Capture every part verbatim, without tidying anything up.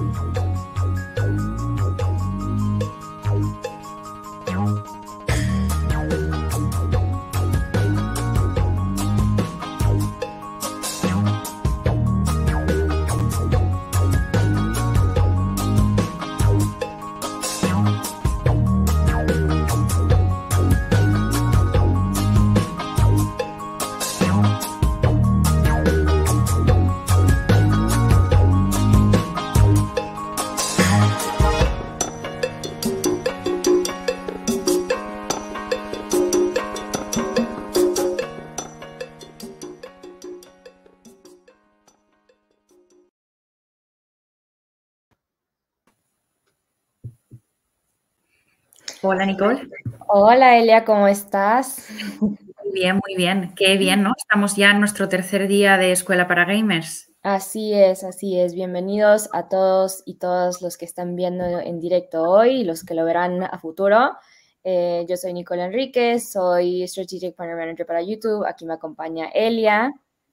Hola, Nicole. Hola, Elia, ¿cómo estás? Muy bien, muy bien. Qué bien, ¿no? Estamos ya en nuestro tercer día de Escuela para Gamers. Así es, así es. Bienvenidos a todos y todas los que están viendo en directo hoy y los que lo verán a futuro. Eh, yo soy Nicole Enríquez, soy Strategic Partner Manager para YouTube. Aquí me acompaña Elia.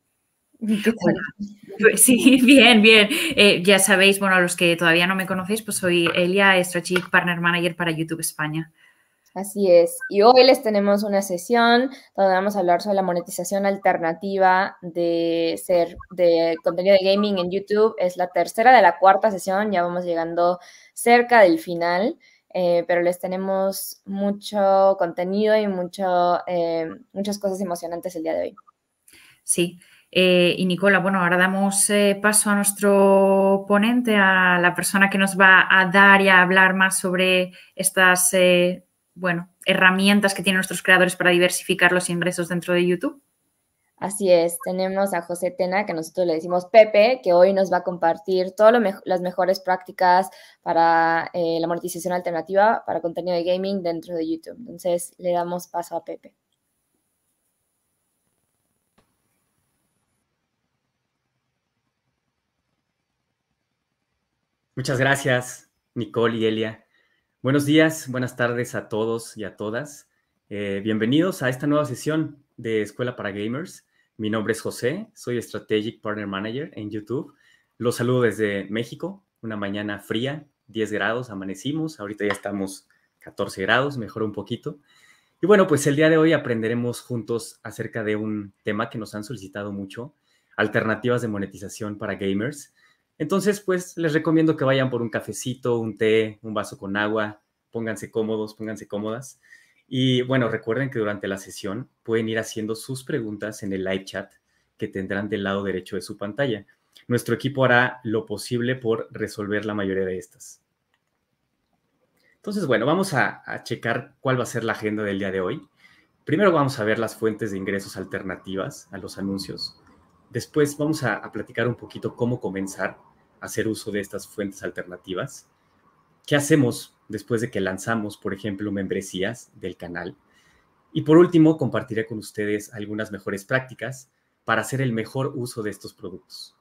¿Qué tal? Hola. Sí, bien, bien. Eh, ya sabéis, bueno, a los que todavía no me conocéis, pues soy Elia, Strategic Partner Manager para YouTube España. Así es. Y hoy les tenemos una sesión donde vamos a hablar sobre la monetización alternativa de ser de contenido de gaming en YouTube. Es la tercera de la cuarta sesión, ya vamos llegando cerca del final, eh, pero les tenemos mucho contenido y mucho, eh, muchas cosas emocionantes el día de hoy. Sí. Eh, y Nicola, bueno, ahora damos eh, paso a nuestro ponente, a la persona que nos va a dar y a hablar más sobre estas, eh, bueno, herramientas que tienen nuestros creadores para diversificar los ingresos dentro de YouTube. Así es, tenemos a José Tena, que nosotros le decimos Pepe, que hoy nos va a compartir todas me las mejores prácticas para eh, la monetización alternativa para contenido de gaming dentro de YouTube. Entonces, le damos paso a Pepe. Muchas gracias, Nicole y Elia. Buenos días, buenas tardes a todos y a todas. Eh, bienvenidos a esta nueva sesión de Escuela para Gamers. Mi nombre es José, soy Strategic Partner Manager en YouTube. Los saludo desde México, una mañana fría, diez grados, amanecimos. Ahorita ya estamos catorce grados, mejoró un poquito. Y bueno, pues el día de hoy aprenderemos juntos acerca de un tema que nos han solicitado mucho, alternativas de monetización para gamers. Entonces, pues les recomiendo que vayan por un cafecito, un té, un vaso con agua, pónganse cómodos, pónganse cómodas. Y bueno, recuerden que durante la sesión pueden ir haciendo sus preguntas en el live chat que tendrán del lado derecho de su pantalla. Nuestro equipo hará lo posible por resolver la mayoría de estas. Entonces, bueno, vamos a, a checar cuál va a ser la agenda del día de hoy. Primero vamos a ver las fuentes de ingresos alternativas a los anuncios. Después vamos a, a platicar un poquito cómo comenzar a hacer uso de estas fuentes alternativas. ¿Qué hacemos después de que lanzamos, por ejemplo, membresías del canal? Y por último, compartiré con ustedes algunas mejores prácticas para hacer el mejor uso de estos productos.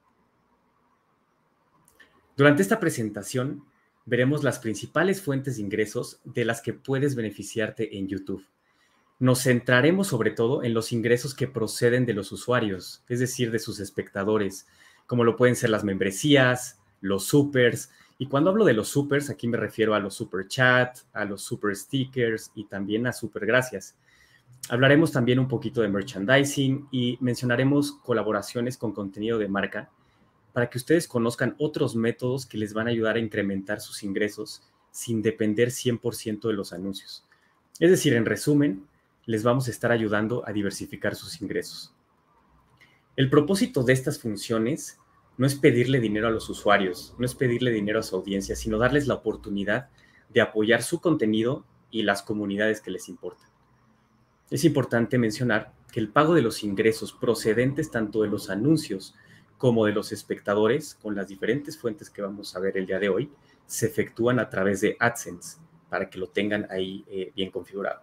Durante esta presentación, veremos las principales fuentes de ingresos de las que puedes beneficiarte en YouTube. Nos centraremos sobre todo en los ingresos que proceden de los usuarios, es decir, de sus espectadores, como lo pueden ser las membresías, los supers. Y cuando hablo de los supers, aquí me refiero a los super chat, a los super stickers y también a super gracias. Hablaremos también un poquito de merchandising y mencionaremos colaboraciones con contenido de marca para que ustedes conozcan otros métodos que les van a ayudar a incrementar sus ingresos sin depender cien por ciento de los anuncios. Es decir, en resumen, les vamos a estar ayudando a diversificar sus ingresos. El propósito de estas funciones no es pedirle dinero a los usuarios, no es pedirle dinero a su audiencia, sino darles la oportunidad de apoyar su contenido y las comunidades que les importan. Es importante mencionar que el pago de los ingresos procedentes tanto de los anuncios como de los espectadores, con las diferentes fuentes que vamos a ver el día de hoy, se efectúan a través de AdSense, para que lo tengan ahí eh, bien configurado.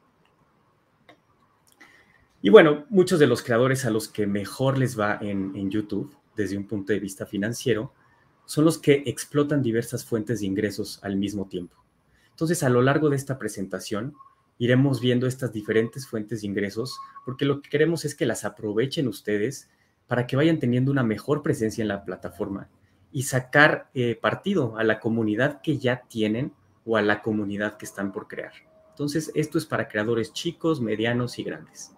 Y bueno, muchos de los creadores a los que mejor les va en, en YouTube, desde un punto de vista financiero, son los que explotan diversas fuentes de ingresos al mismo tiempo. Entonces, a lo largo de esta presentación, iremos viendo estas diferentes fuentes de ingresos, porque lo que queremos es que las aprovechen ustedes para que vayan teniendo una mejor presencia en la plataforma y sacar eh, partido a la comunidad que ya tienen o a la comunidad que están por crear. Entonces, esto es para creadores chicos, medianos y grandes.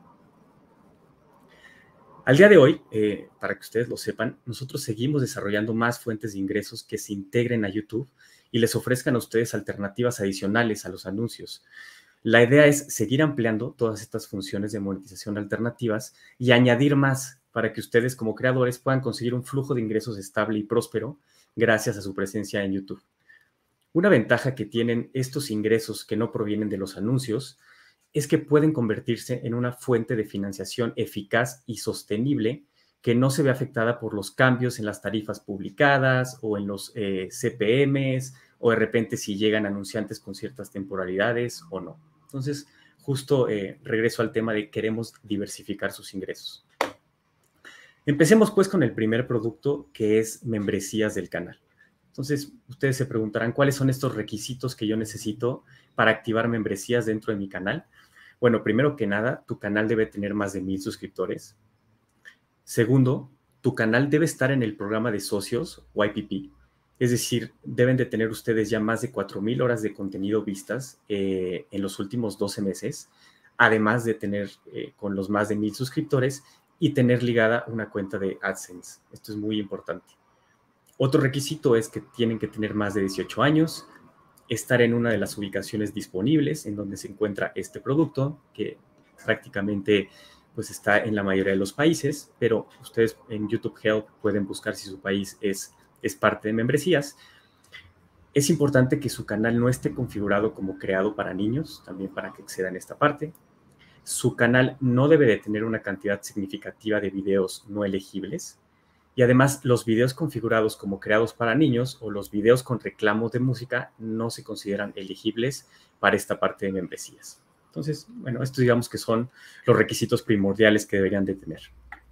Al día de hoy, eh, para que ustedes lo sepan, nosotros seguimos desarrollando más fuentes de ingresos que se integren a YouTube y les ofrezcan a ustedes alternativas adicionales a los anuncios. La idea es seguir ampliando todas estas funciones de monetización alternativas y añadir más para que ustedes como creadores puedan conseguir un flujo de ingresos estable y próspero gracias a su presencia en YouTube. Una ventaja que tienen estos ingresos que no provienen de los anuncios es que pueden convertirse en una fuente de financiación eficaz y sostenible que no se ve afectada por los cambios en las tarifas publicadas o en los eh, C P Ms o de repente si llegan anunciantes con ciertas temporalidades o no. Entonces, justo eh, regreso al tema de queremos diversificar sus ingresos. Empecemos pues con el primer producto, que es membresías del canal. Entonces, ustedes se preguntarán cuáles son estos requisitos que yo necesito para activar membresías dentro de mi canal. Bueno, primero que nada, tu canal debe tener más de mil suscriptores. Segundo, tu canal debe estar en el programa de socios o I P P. Es decir, deben de tener ustedes ya más de cuatro mil horas de contenido vistas eh, en los últimos doce meses, además de tener eh, con los más de mil suscriptores y tener ligada una cuenta de AdSense. Esto es muy importante. Otro requisito es que tienen que tener más de dieciocho años, estar en una de las ubicaciones disponibles en donde se encuentra este producto, que prácticamente pues, está en la mayoría de los países, pero ustedes en YouTube Help pueden buscar si su país es, es parte de membresías. Es importante que su canal no esté configurado como creado para niños, también para que accedan a esta parte. Su canal no debe de tener una cantidad significativa de videos no elegibles. Y además, los videos configurados como creados para niños o los videos con reclamos de música no se consideran elegibles para esta parte de membresías. Entonces, bueno, estos digamos que son los requisitos primordiales que deberían de tener.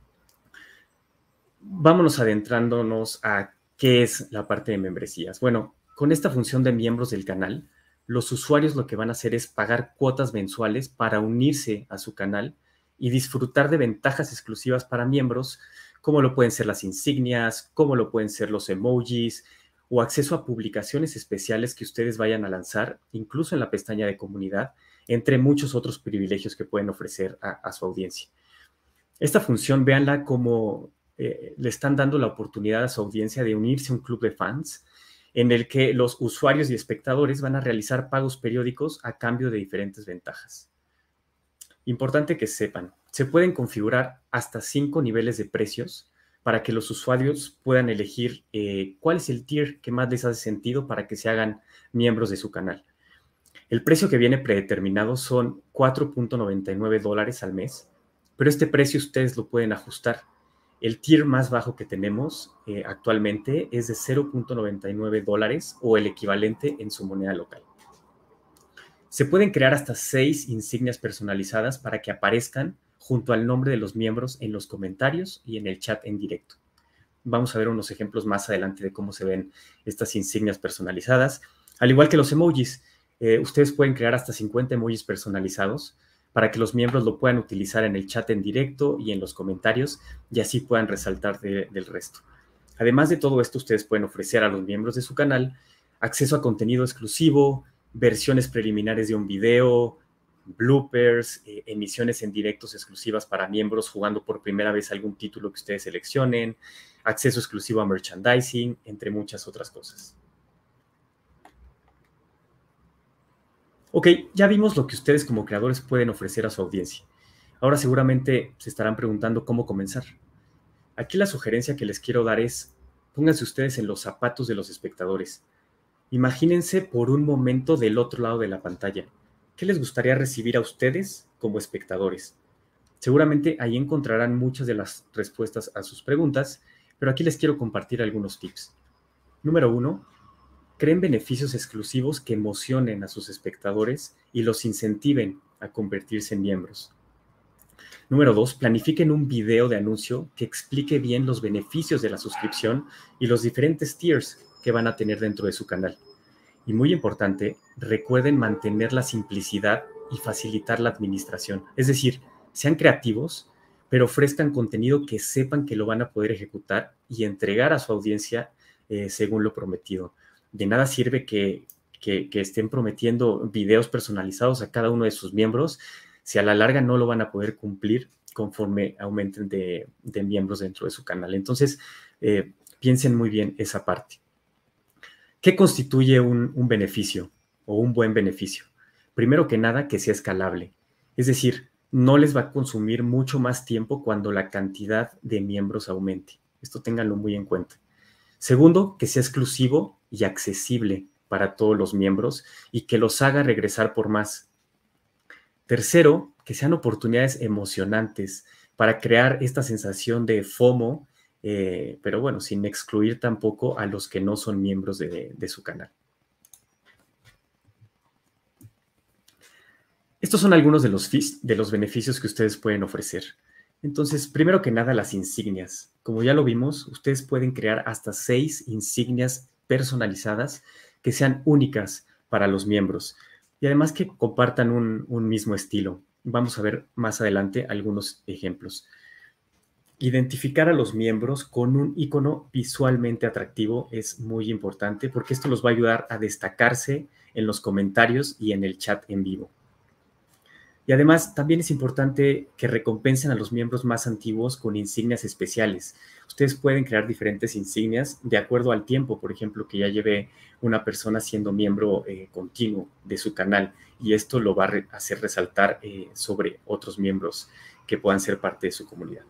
Vámonos adentrándonos a qué es la parte de membresías. Bueno, con esta función de miembros del canal, los usuarios lo que van a hacer es pagar cuotas mensuales para unirse a su canal y disfrutar de ventajas exclusivas para miembros, como lo pueden ser las insignias, como lo pueden ser los emojis o acceso a publicaciones especiales que ustedes vayan a lanzar, incluso en la pestaña de comunidad, entre muchos otros privilegios que pueden ofrecer a, a su audiencia. Esta función, véanla como eh, le están dando la oportunidad a su audiencia de unirse a un club de fans en el que los usuarios y espectadores van a realizar pagos periódicos a cambio de diferentes ventajas. Importante que sepan, se pueden configurar hasta cinco niveles de precios para que los usuarios puedan elegir eh, cuál es el tier que más les hace sentido para que se hagan miembros de su canal. El precio que viene predeterminado son cuatro punto noventa y nueve dólares al mes, pero este precio ustedes lo pueden ajustar. El tier más bajo que tenemos eh, actualmente es de cero punto noventa y nueve dólares o el equivalente en su moneda local. Se pueden crear hasta seis insignias personalizadas para que aparezcan junto al nombre de los miembros en los comentarios y en el chat en directo. Vamos a ver unos ejemplos más adelante de cómo se ven estas insignias personalizadas. Al igual que los emojis, eh, ustedes pueden crear hasta cincuenta emojis personalizados para que los miembros lo puedan utilizar en el chat en directo y en los comentarios y así puedan resaltar de, del resto. Además de todo esto, ustedes pueden ofrecer a los miembros de su canal acceso a contenido exclusivo, versiones preliminares de un video, bloopers, eh, emisiones en directos exclusivas para miembros jugando por primera vez algún título que ustedes seleccionen, acceso exclusivo a merchandising, entre muchas otras cosas. Ok, ya vimos lo que ustedes como creadores pueden ofrecer a su audiencia. Ahora seguramente se estarán preguntando cómo comenzar. Aquí la sugerencia que les quiero dar es, pónganse ustedes en los zapatos de los espectadores. Imagínense por un momento del otro lado de la pantalla. ¿Qué les gustaría recibir a ustedes como espectadores? Seguramente ahí encontrarán muchas de las respuestas a sus preguntas, pero aquí les quiero compartir algunos tips. Número uno, creen beneficios exclusivos que emocionen a sus espectadores y los incentiven a convertirse en miembros. Número dos, planifiquen un video de anuncio que explique bien los beneficios de la suscripción y los diferentes tiers que van a tener dentro de su canal. Y muy importante, recuerden mantener la simplicidad y facilitar la administración. Es decir, sean creativos, pero ofrezcan contenido que sepan que lo van a poder ejecutar y entregar a su audiencia eh, según lo prometido. De nada sirve que, que, que estén prometiendo videos personalizados a cada uno de sus miembros si a la larga no lo van a poder cumplir conforme aumenten de, de miembros dentro de su canal. Entonces, eh, piensen muy bien esa parte. ¿Qué constituye un, un beneficio o un buen beneficio? Primero que nada, que sea escalable. Es decir, no les va a consumir mucho más tiempo cuando la cantidad de miembros aumente. Esto ténganlo muy en cuenta. Segundo, que sea exclusivo y accesible para todos los miembros y que los haga regresar por más. Tercero, que sean oportunidades emocionantes para crear esta sensación de FOMO, eh, pero bueno, sin excluir tampoco a los que no son miembros de, de su canal. Estos son algunos de los fees, de los beneficios que ustedes pueden ofrecer. Entonces, primero que nada, las insignias. Como ya lo vimos, ustedes pueden crear hasta seis insignias personalizadas que sean únicas para los miembros y además que compartan un, un mismo estilo. Vamos a ver más adelante algunos ejemplos. Identificar a los miembros con un icono visualmente atractivo es muy importante porque esto los va a ayudar a destacarse en los comentarios y en el chat en vivo. Y además, también es importante que recompensen a los miembros más antiguos con insignias especiales. Ustedes pueden crear diferentes insignias de acuerdo al tiempo, por ejemplo, que ya lleve una persona siendo miembro eh, continuo de su canal, y esto lo va a re- hacer resaltar eh, sobre otros miembros que puedan ser parte de su comunidad.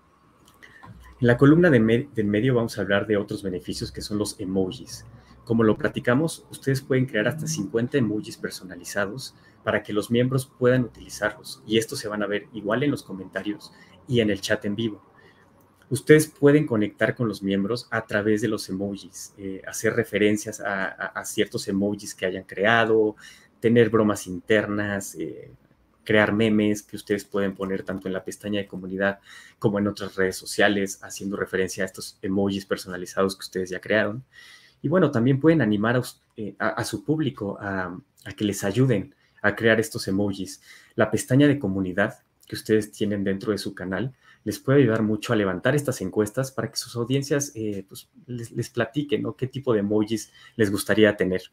En la columna de, me- de en medio vamos a hablar de otros beneficios que son los emojis. Como lo platicamos, ustedes pueden crear hasta cincuenta emojis personalizados para que los miembros puedan utilizarlos, y estos se van a ver igual en los comentarios y en el chat en vivo. Ustedes pueden conectar con los miembros a través de los emojis, eh, hacer referencias a, a, a ciertos emojis que hayan creado, tener bromas internas, eh, crear memes que ustedes pueden poner tanto en la pestaña de comunidad como en otras redes sociales, haciendo referencia a estos emojis personalizados que ustedes ya crearon. Y bueno, también pueden animar a, eh, a, a su público a, a que les ayuden a crear estos emojis. La pestaña de comunidad que ustedes tienen dentro de su canal les puede ayudar mucho a levantar estas encuestas para que sus audiencias eh, pues, les, les platiquen, ¿no?, qué tipo de emojis les gustaría tener.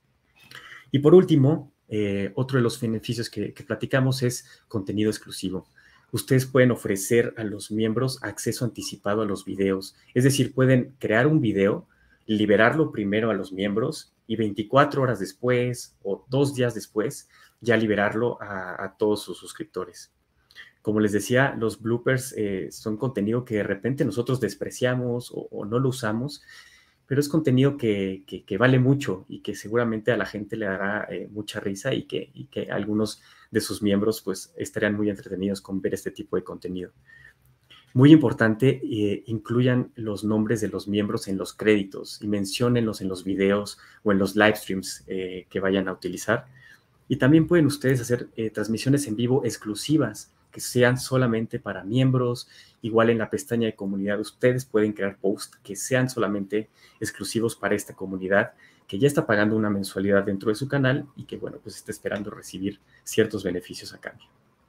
Y por último, eh, otro de los beneficios que, que platicamos es contenido exclusivo. Ustedes pueden ofrecer a los miembros acceso anticipado a los videos. Es decir, pueden crear un video, liberarlo primero a los miembros y veinticuatro horas después o dos días después ya liberarlo a, a todos sus suscriptores. Como les decía, los bloopers eh, son contenido que de repente nosotros despreciamos o, o no lo usamos, pero es contenido que, que, que vale mucho y que seguramente a la gente le dará eh, mucha risa y que, y que algunos de sus miembros pues estarían muy entretenidos con ver este tipo de contenido. Muy importante, eh, incluyan los nombres de los miembros en los créditos y menciónenlos en los videos o en los live streams eh, que vayan a utilizar. Y también pueden ustedes hacer eh, transmisiones en vivo exclusivas que sean solamente para miembros. Igual en la pestaña de comunidad ustedes pueden crear posts que sean solamente exclusivos para esta comunidad que ya está pagando una mensualidad dentro de su canal y que, bueno, pues está esperando recibir ciertos beneficios a cambio.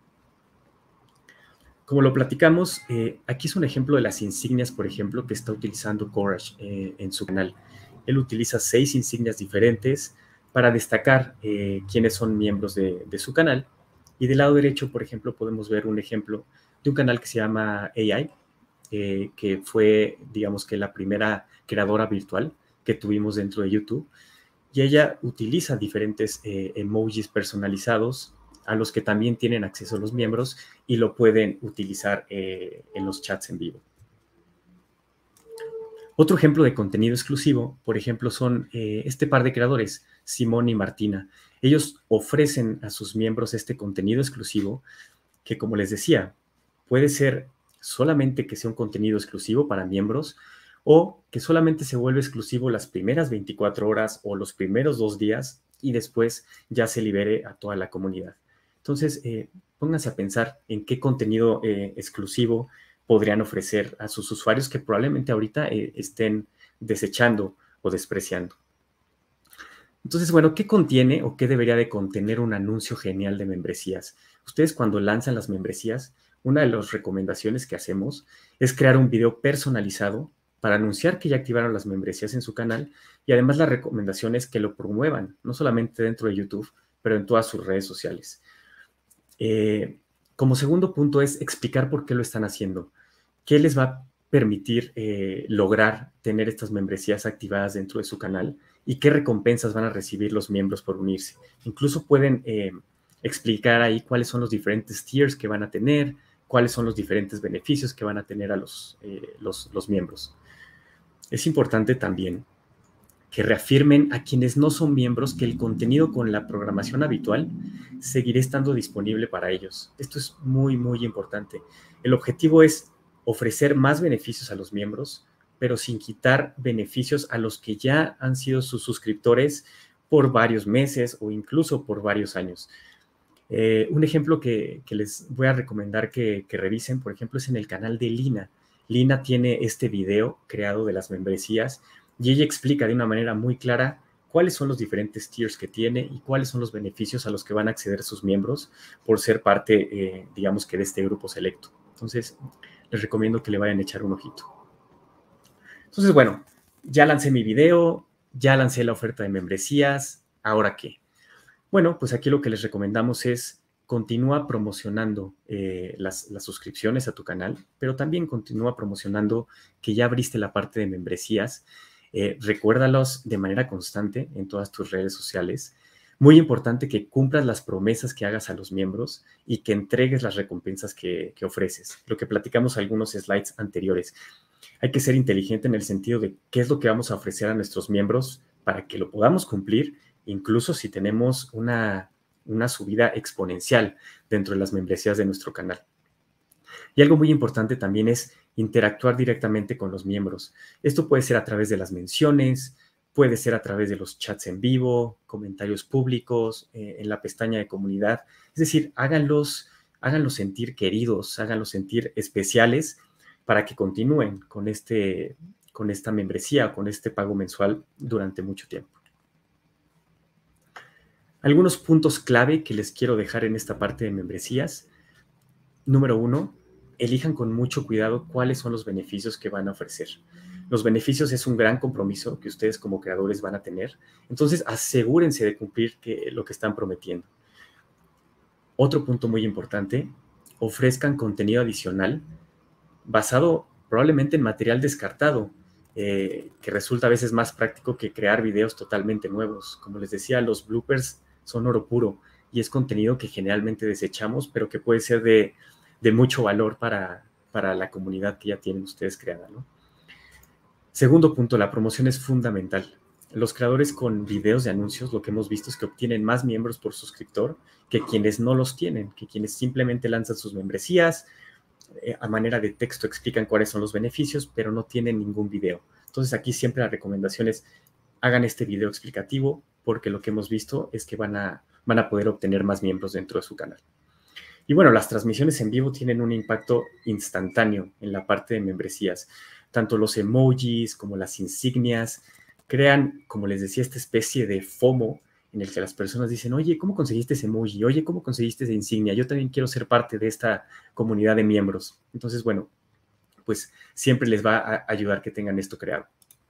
Como lo platicamos, eh, aquí es un ejemplo de las insignias, por ejemplo, que está utilizando Courage eh, en su canal. Él utiliza seis insignias diferentes para destacar eh, quiénes son miembros de, de su canal. Y del lado derecho, por ejemplo, podemos ver un ejemplo de un canal que se llama A I, eh, que fue, digamos que la primera creadora virtual que tuvimos dentro de YouTube. Y ella utiliza diferentes eh, emojis personalizados a los que también tienen acceso los miembros y lo pueden utilizar eh, en los chats en vivo. Otro ejemplo de contenido exclusivo, por ejemplo, son eh, este par de creadores, Simón y Martina. Ellos ofrecen a sus miembros este contenido exclusivo que, como les decía, puede ser solamente que sea un contenido exclusivo para miembros o que solamente se vuelve exclusivo las primeras veinticuatro horas o los primeros dos días y después ya se libere a toda la comunidad. Entonces, eh, pónganse a pensar en qué contenido eh, exclusivo podrían ofrecer a sus usuarios que probablemente ahorita eh, estén desechando o despreciando. Entonces, bueno, ¿qué contiene o qué debería de contener un anuncio genial de membresías? Ustedes cuando lanzan las membresías, una de las recomendaciones que hacemos es crear un video personalizado para anunciar que ya activaron las membresías en su canal, y además la recomendación es que lo promuevan, no solamente dentro de YouTube, pero en todas sus redes sociales. Eh, como segundo punto es explicar por qué lo están haciendo. ¿Qué les va a permitir eh, lograr tener estas membresías activadas dentro de su canal? ¿Y qué recompensas van a recibir los miembros por unirse? Incluso pueden eh, explicar ahí cuáles son los diferentes tiers que van a tener, cuáles son los diferentes beneficios que van a tener a los, eh, los, los miembros. Es importante también que reafirmen a quienes no son miembros que el contenido con la programación habitual seguirá estando disponible para ellos. Esto es muy, muy importante. El objetivo es ofrecer más beneficios a los miembros, pero sin quitar beneficios a los que ya han sido sus suscriptores por varios meses o incluso por varios años. Eh, un ejemplo que, que les voy a recomendar que, que revisen, por ejemplo, es en el canal de Lina. Lina tiene este video creado de las membresías y ella explica de una manera muy clara cuáles son los diferentes tiers que tiene y cuáles son los beneficios a los que van a acceder sus miembros por ser parte, eh, digamos que de este grupo selecto. Entonces, les recomiendo que le vayan a echar un ojito. Entonces, bueno, ya lancé mi video, ya lancé la oferta de membresías, ¿ahora qué? Bueno, pues aquí lo que les recomendamos es continúa promocionando eh, las, las suscripciones a tu canal, pero también continúa promocionando que ya abriste la parte de membresías. Eh, recuérdalos de manera constante en todas tus redes sociales. Muy importante que cumplas las promesas que hagas a los miembros y que entregues las recompensas que, que ofreces. Lo que platicamos en algunos slides anteriores. Hay que ser inteligente en el sentido de qué es lo que vamos a ofrecer a nuestros miembros para que lo podamos cumplir, incluso si tenemos una, una subida exponencial dentro de las membresías de nuestro canal. Y algo muy importante también es interactuar directamente con los miembros. Esto puede ser a través de las menciones, puede ser a través de los chats en vivo, comentarios públicos, eh, en la pestaña de comunidad. Es decir, háganlos, háganlos sentir queridos, háganlos sentir especiales para que continúen con, este, con esta membresía, con este pago mensual durante mucho tiempo. Algunos puntos clave que les quiero dejar en esta parte de membresías. Número uno, elijan con mucho cuidado cuáles son los beneficios que van a ofrecer. Los beneficios es un gran compromiso que ustedes como creadores van a tener. Entonces, asegúrense de cumplir que, lo que están prometiendo. Otro punto muy importante, ofrezcan contenido adicional basado probablemente en material descartado, eh, que resulta a veces más práctico que crear videos totalmente nuevos. Como les decía, los bloopers son oro puro y es contenido que generalmente desechamos, pero que puede ser de, de mucho valor para, para la comunidad que ya tienen ustedes creada, ¿no? Segundo punto, la promoción es fundamental. Los creadores con videos de anuncios, lo que hemos visto es que obtienen más miembros por suscriptor que quienes no los tienen, que quienes simplemente lanzan sus membresías, eh, a manera de texto explican cuáles son los beneficios, pero no tienen ningún video. Entonces aquí siempre la recomendación es hagan este video explicativo porque lo que hemos visto es que van a, van a poder obtener más miembros dentro de su canal. Y bueno, las transmisiones en vivo tienen un impacto instantáneo en la parte de membresías. Tanto los emojis como las insignias crean, como les decía, esta especie de FOMO en el que las personas dicen, oye, ¿cómo conseguiste ese emoji? Oye, ¿cómo conseguiste esa insignia? Yo también quiero ser parte de esta comunidad de miembros. Entonces, bueno, pues siempre les va a ayudar que tengan esto creado.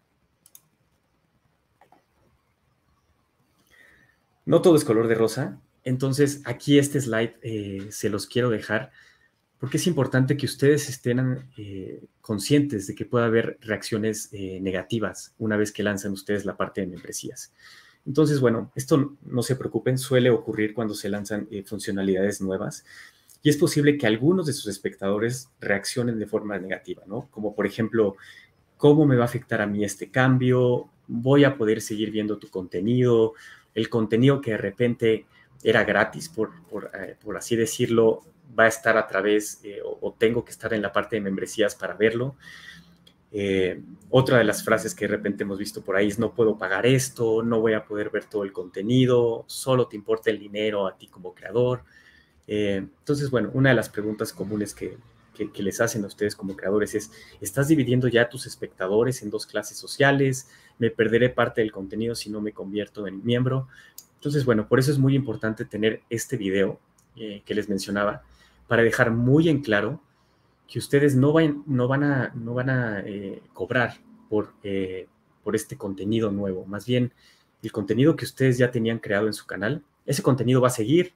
No todo es color de rosa. Entonces, aquí este slide eh, se los quiero dejar porque es importante que ustedes estén eh, conscientes de que puede haber reacciones eh, negativas una vez que lanzan ustedes la parte de membresías. Entonces, bueno, esto no se preocupen, suele ocurrir cuando se lanzan eh, funcionalidades nuevas y es posible que algunos de sus espectadores reaccionen de forma negativa, ¿no? Como por ejemplo, ¿cómo me va a afectar a mí este cambio? ¿Voy a poder seguir viendo tu contenido? El contenido que de repente era gratis, por, por, eh, por así decirlo, va a estar a través eh, o, o tengo que estar en la parte de membresías para verlo. Eh, otra de las frases que de repente hemos visto por ahí es no puedo pagar esto, no voy a poder ver todo el contenido, solo te importa el dinero a ti como creador. Eh, entonces, bueno, una de las preguntas comunes que, que, que les hacen a ustedes como creadores es, ¿estás dividiendo ya a tus espectadores en dos clases sociales? ¿Me perderé parte del contenido si no me convierto en miembro? Entonces, bueno, por eso es muy importante tener este video eh, que les mencionaba, para dejar muy en claro que ustedes no van, no van a, no van a eh, cobrar por, eh, por este contenido nuevo. Más bien, el contenido que ustedes ya tenían creado en su canal, ese contenido va a seguir,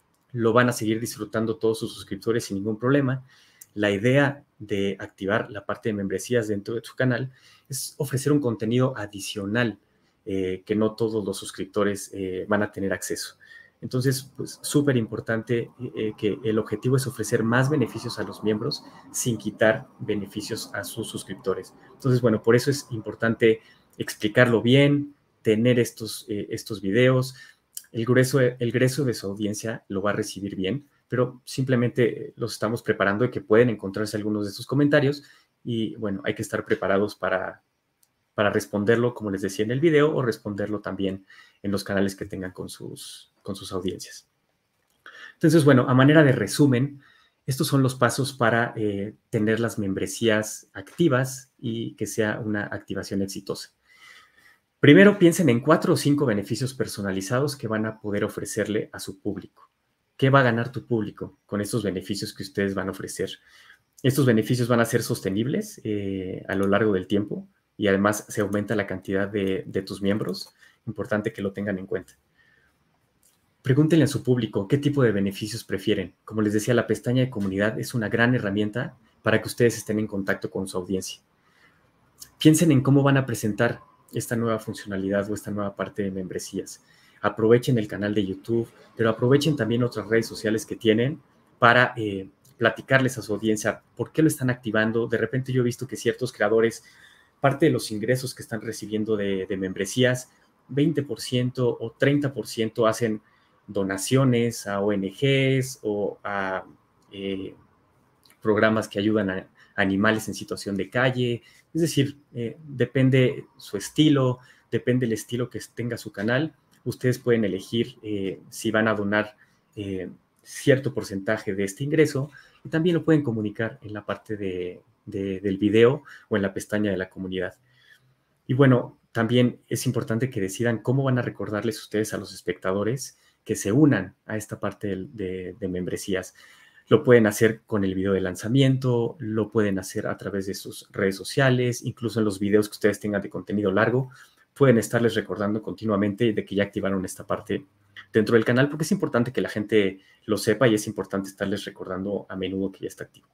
lo van a seguir disfrutando todos sus suscriptores sin ningún problema. La idea de activar la parte de membresías dentro de su canal es ofrecer un contenido adicional eh, que no todos los suscriptores eh, van a tener acceso. Entonces, pues súper importante eh, que el objetivo es ofrecer más beneficios a los miembros sin quitar beneficios a sus suscriptores. Entonces, bueno, por eso es importante explicarlo bien, tener estos, eh, estos videos. El grueso, el grueso de su audiencia lo va a recibir bien, pero simplemente los estamos preparando de que pueden encontrarse algunos de estos comentarios y, bueno, hay que estar preparados para, para responderlo, como les decía en el video, o responderlo también en los canales que tengan con sus, con sus audiencias. Entonces, bueno, a manera de resumen, estos son los pasos para eh, tener las membresías activas y que sea una activación exitosa. Primero, piensen en cuatro o cinco beneficios personalizados que van a poder ofrecerle a su público. ¿Qué va a ganar tu público con estos beneficios que ustedes van a ofrecer? Estos beneficios van a ser sostenibles eh, a lo largo del tiempo y además se aumenta la cantidad de, de tus miembros. Importante que lo tengan en cuenta. Pregúntenle a su público qué tipo de beneficios prefieren. Como les decía, la pestaña de comunidad es una gran herramienta para que ustedes estén en contacto con su audiencia. Piensen en cómo van a presentar esta nueva funcionalidad o esta nueva parte de membresías. Aprovechen el canal de YouTube, pero aprovechen también otras redes sociales que tienen para eh, platicarles a su audiencia por qué lo están activando. De repente yo he visto que ciertos creadores, parte de los ingresos que están recibiendo de, de membresías, veinte por ciento o treinta por ciento hacen donaciones a O N Ges o a eh, programas que ayudan a animales en situación de calle. Es decir, eh, depende su estilo, depende el estilo que tenga su canal. Ustedes pueden elegir eh, si van a donar eh, cierto porcentaje de este ingreso y también lo pueden comunicar en la parte de, de, del video o en la pestaña de la comunidad. Y bueno, también es importante que decidan cómo van a recordarles ustedes a los espectadores que se unan a esta parte de, de, de membresías. Lo pueden hacer con el video de lanzamiento, lo pueden hacer a través de sus redes sociales, incluso en los videos que ustedes tengan de contenido largo, pueden estarles recordando continuamente de que ya activaron esta parte dentro del canal, porque es importante que la gente lo sepa y es importante estarles recordando a menudo que ya está activo.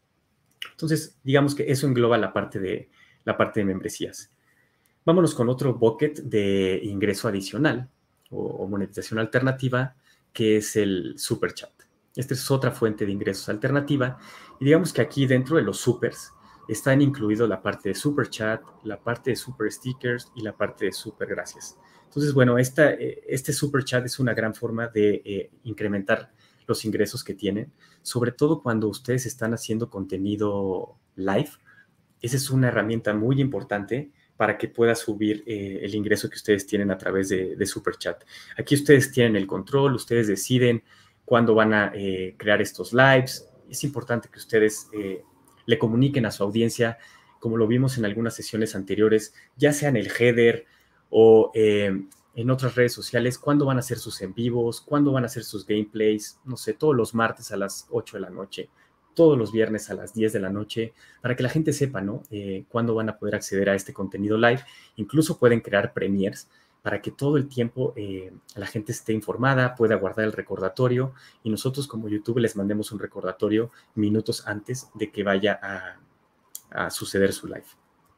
Entonces, digamos que eso engloba la parte de, la parte de membresías. Vámonos con otro bucket de ingreso adicional o, o monetización alternativa, que es el Super Chat. Esta es otra fuente de ingresos alternativa. Y digamos que aquí dentro de los supers están incluidos la parte de Super Chat, la parte de Super Stickers y la parte de Super Gracias. Entonces, bueno, esta, este Super Chat es una gran forma de eh, incrementar los ingresos que tienen, sobre todo cuando ustedes están haciendo contenido live. Esa es una herramienta muy importante para que pueda subir eh, el ingreso que ustedes tienen a través de, de Super Chat. Aquí ustedes tienen el control, ustedes deciden cuándo van a eh, crear estos lives. Es importante que ustedes eh, le comuniquen a su audiencia, como lo vimos en algunas sesiones anteriores, ya sea en el header o eh, en otras redes sociales, cuándo van a hacer sus en vivos, cuándo van a hacer sus gameplays, no sé, todos los martes a las ocho de la noche, todos los viernes a las diez de la noche, para que la gente sepa, ¿no? Eh, cuándo van a poder acceder a este contenido live. Incluso pueden crear premiers para que todo el tiempo eh, la gente esté informada, pueda guardar el recordatorio y nosotros como YouTube les mandemos un recordatorio minutos antes de que vaya a, a suceder su live.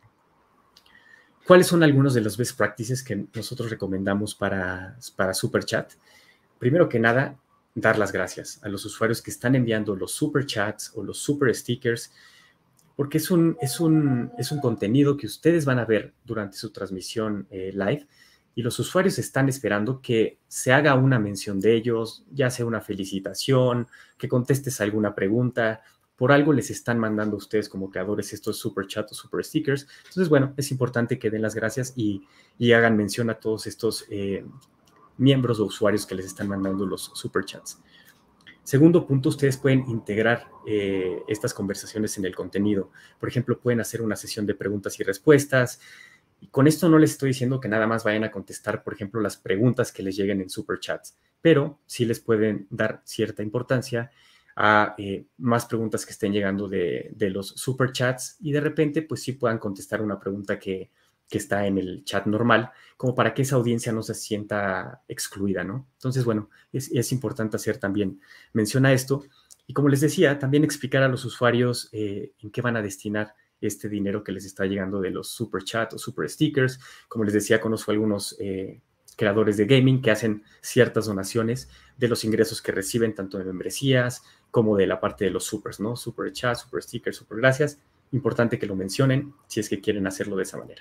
¿Cuáles son algunos de los best practices que nosotros recomendamos para, para Super Chat? Primero que nada, dar las gracias a los usuarios que están enviando los Super Chats o los Super Stickers, porque es un, es un, es un contenido que ustedes van a ver durante su transmisión eh, live y los usuarios están esperando que se haga una mención de ellos, ya sea una felicitación, que contestes alguna pregunta. Por algo les están mandando a ustedes como creadores estos Super Chat o Super Stickers. Entonces, bueno, es importante que den las gracias y, y hagan mención a todos estos eh, miembros o usuarios que les están mandando los Super Chats. Segundo punto, ustedes pueden integrar eh, estas conversaciones en el contenido. Por ejemplo, pueden hacer una sesión de preguntas y respuestas. Y con esto no les estoy diciendo que nada más vayan a contestar, por ejemplo, las preguntas que les lleguen en Super Chats, pero sí les pueden dar cierta importancia a eh, más preguntas que estén llegando de, de los superchats y de repente pues sí puedan contestar una pregunta que, que está en el chat normal, como para que esa audiencia no se sienta excluida, ¿no? Entonces, bueno, es, es importante hacer también mención a esto. Y como les decía, también explicar a los usuarios eh, en qué van a destinar este dinero que les está llegando de los super chat o super stickers. Como les decía, conozco algunos eh, creadores de gaming que hacen ciertas donaciones de los ingresos que reciben, tanto de membresías como de la parte de los supers, ¿no? Super chat, super stickers, super gracias. Importante que lo mencionen si es que quieren hacerlo de esa manera.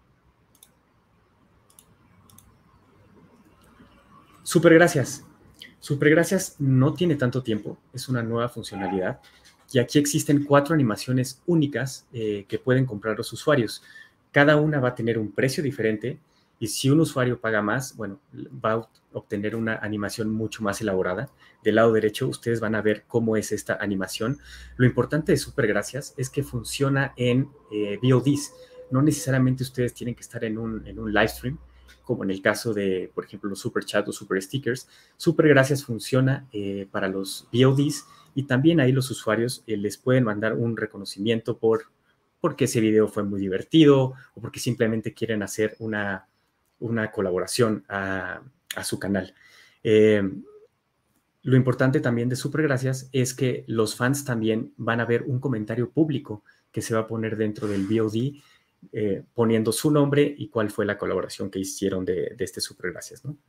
Super gracias. Super gracias no tiene tanto tiempo, es una nueva funcionalidad y aquí existen cuatro animaciones únicas eh, que pueden comprar los usuarios. Cada una va a tener un precio diferente y si un usuario paga más, bueno, va a obtener una animación mucho más elaborada. Del lado derecho ustedes van a ver cómo es esta animación. Lo importante de Super gracias es que funciona en eh, V O Ds. No necesariamente ustedes tienen que estar en un, en un live stream, como en el caso de, por ejemplo, los super chat o super stickers. Super gracias funciona eh, para los V O Ds y también ahí los usuarios eh, les pueden mandar un reconocimiento por porque ese video fue muy divertido o porque simplemente quieren hacer una, una colaboración a, a su canal. Eh, lo importante también de Super Gracias es que los fans también van a ver un comentario público que se va a poner dentro del V O D Eh, poniendo su nombre y cuál fue la colaboración que hicieron de, de este Super Gracias, ¿no?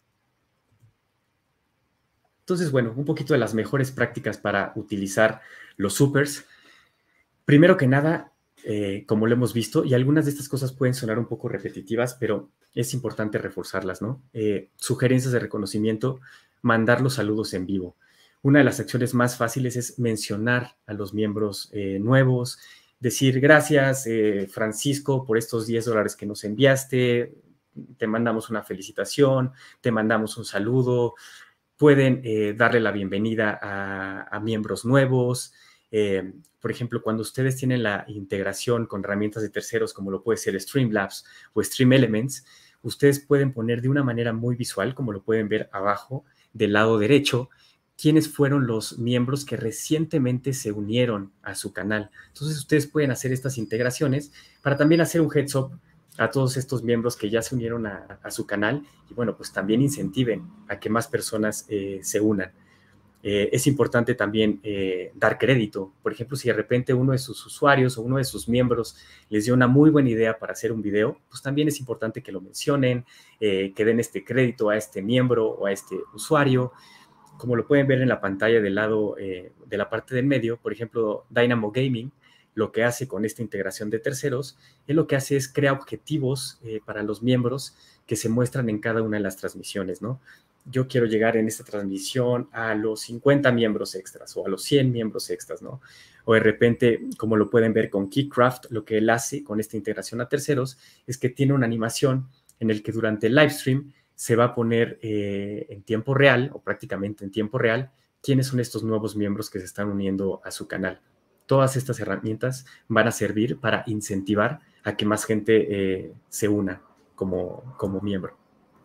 Entonces, bueno, un poquito de las mejores prácticas para utilizar los supers. Primero que nada, eh, como lo hemos visto, y algunas de estas cosas pueden sonar un poco repetitivas, pero es importante reforzarlas, ¿no? Eh, sugerencias de reconocimiento, mandar los saludos en vivo. Una de las acciones más fáciles es mencionar a los miembros eh, nuevos, decir gracias, eh, Francisco, por estos diez dólares que nos enviaste, te mandamos una felicitación, te mandamos un saludo, pueden eh, darle la bienvenida a, a miembros nuevos. Eh, por ejemplo, cuando ustedes tienen la integración con herramientas de terceros, como lo puede ser Streamlabs o Stream Elements, ustedes pueden poner de una manera muy visual, como lo pueden ver abajo del lado derecho, quiénes fueron los miembros que recientemente se unieron a su canal. Entonces, ustedes pueden hacer estas integraciones para también hacer un heads up a todos estos miembros que ya se unieron a, a su canal y, bueno, pues también incentiven a que más personas eh, se unan. Eh, es importante también eh, dar crédito. Por ejemplo, si de repente uno de sus usuarios o uno de sus miembros les dio una muy buena idea para hacer un video, pues también es importante que lo mencionen, eh, que den este crédito a este miembro o a este usuario. Como lo pueden ver en la pantalla del lado eh, de la parte del medio, por ejemplo, Dynamo Gaming, lo que hace con esta integración de terceros, es lo que hace es crear objetivos eh, para los miembros que se muestran en cada una de las transmisiones, ¿no? Yo quiero llegar en esta transmisión a los cincuenta miembros extras o a los cien miembros extras, ¿no? O de repente, como lo pueden ver con Keycraft, lo que él hace con esta integración a terceros es que tiene una animación en el que durante el live stream se va a poner eh, en tiempo real o prácticamente en tiempo real quiénes son estos nuevos miembros que se están uniendo a su canal. Todas estas herramientas van a servir para incentivar a que más gente eh, se una como, como miembro.